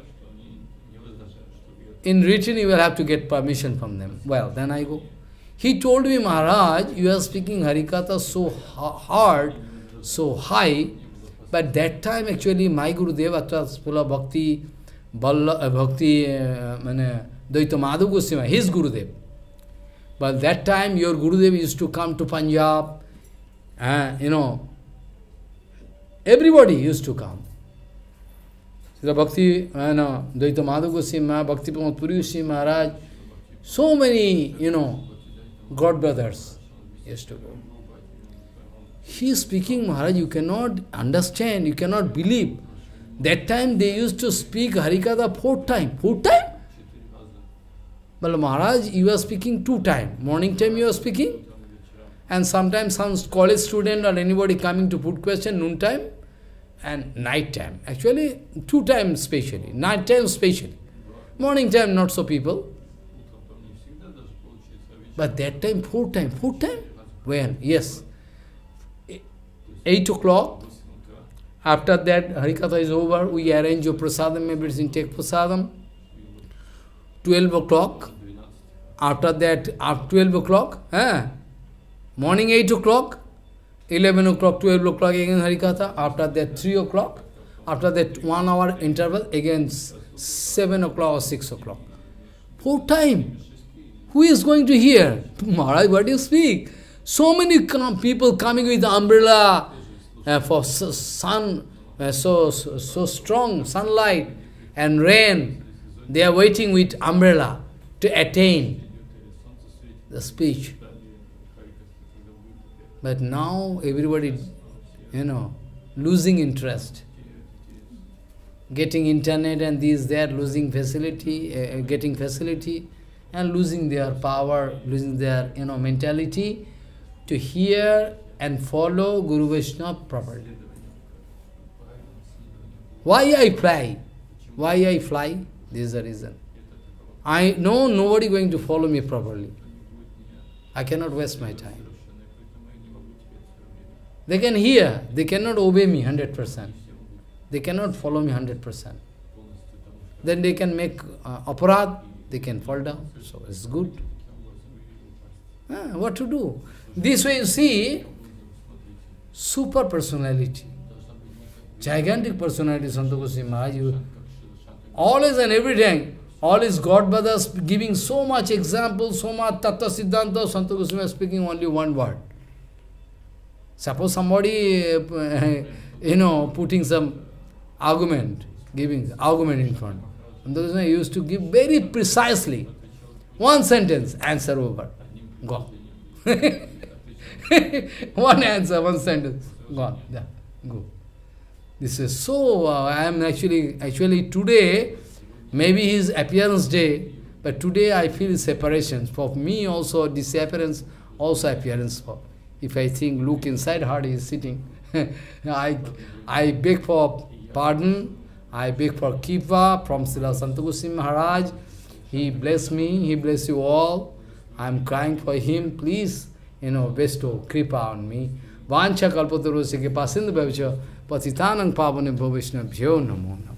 in written you will have to get permission from them. Well, then I go. He told me, Maharaj, you are speaking Harikatha so hard, so high, but that time actually my Gurudev was full of bhakti, Balla, uh, bhakti, uh, Dvaita Madhav Goswami, his Gurudev. But that time your Gurudev used to come to Punjab, uh, you know, everybody used to come. The Bhakti, uh, no, Dvaita Madhav Goswami, Bhakti Kumud Puri Goswami Maharaj, so many, you know, God brothers used to go. He is speaking, Maharaj, you cannot understand, you cannot believe. That time they used to speak Harikatha four times. Four times? But Maharaj, you are speaking two times. Morning time you are speaking, and sometimes some college student or anybody coming to put question, noon time, and night time. Actually, two times specially. Night time specially. Morning time, not so people. But that time, four time. Four time? When? Yes. Eight o'clock. After that, Harikatha is over. We arrange your prasadam, everything, take prasadam. Twelve o'clock. After that, after twelve o'clock, eh? Morning eight o'clock. Eleven o'clock, twelve o'clock again Harikatha. After that, three o'clock. After that, one hour interval again seven o'clock or six o'clock. Four time. Who is going to hear? Maharaj, what do you speak? So many people coming with umbrella uh, for sun, uh, so, so, so strong sunlight and rain. They are waiting with umbrella to attain the speech. But now everybody, you know, losing interest. getting internet and these, they are losing facility, uh, getting facility, and losing their power, losing their, you know, mentality to hear and follow Guru Vaishnava properly. Why I fly? Why I fly? This is the reason. I know nobody going to follow me properly. I cannot waste my time. They can hear, they cannot obey me one hundred percent. They cannot follow me one hundred percent. Then they can make uh, aparad, they can fall down. So it's good. Ah, what to do? This way you see, super personality, gigantic personality, Santa Goswami Maharaj, you, always and every time, all his God brothers giving so much example, so much Bhaktisiddhanta, Santa Goswami is speaking only one word. Suppose somebody, uh, you know, putting some argument, giving argument in front. Santa Goswami used to give very precisely, one sentence, answer over, go. One answer, one sentence, gone, yeah, go. This is so, uh, I am actually, actually today, maybe his appearance day, but today I feel separation. For me also, disappearance, also appearance. For, if I think, look inside heart, he is sitting. I, I beg for pardon, I beg for kipa from Srila Santa Goswami Maharaj. He bless me, he bless you all. I am crying for him, please, you know, bestow kripa on me. Vancha kalpatarosya ke pasinda bhavcha patitanang pavane bhavishna bhyo namo namo.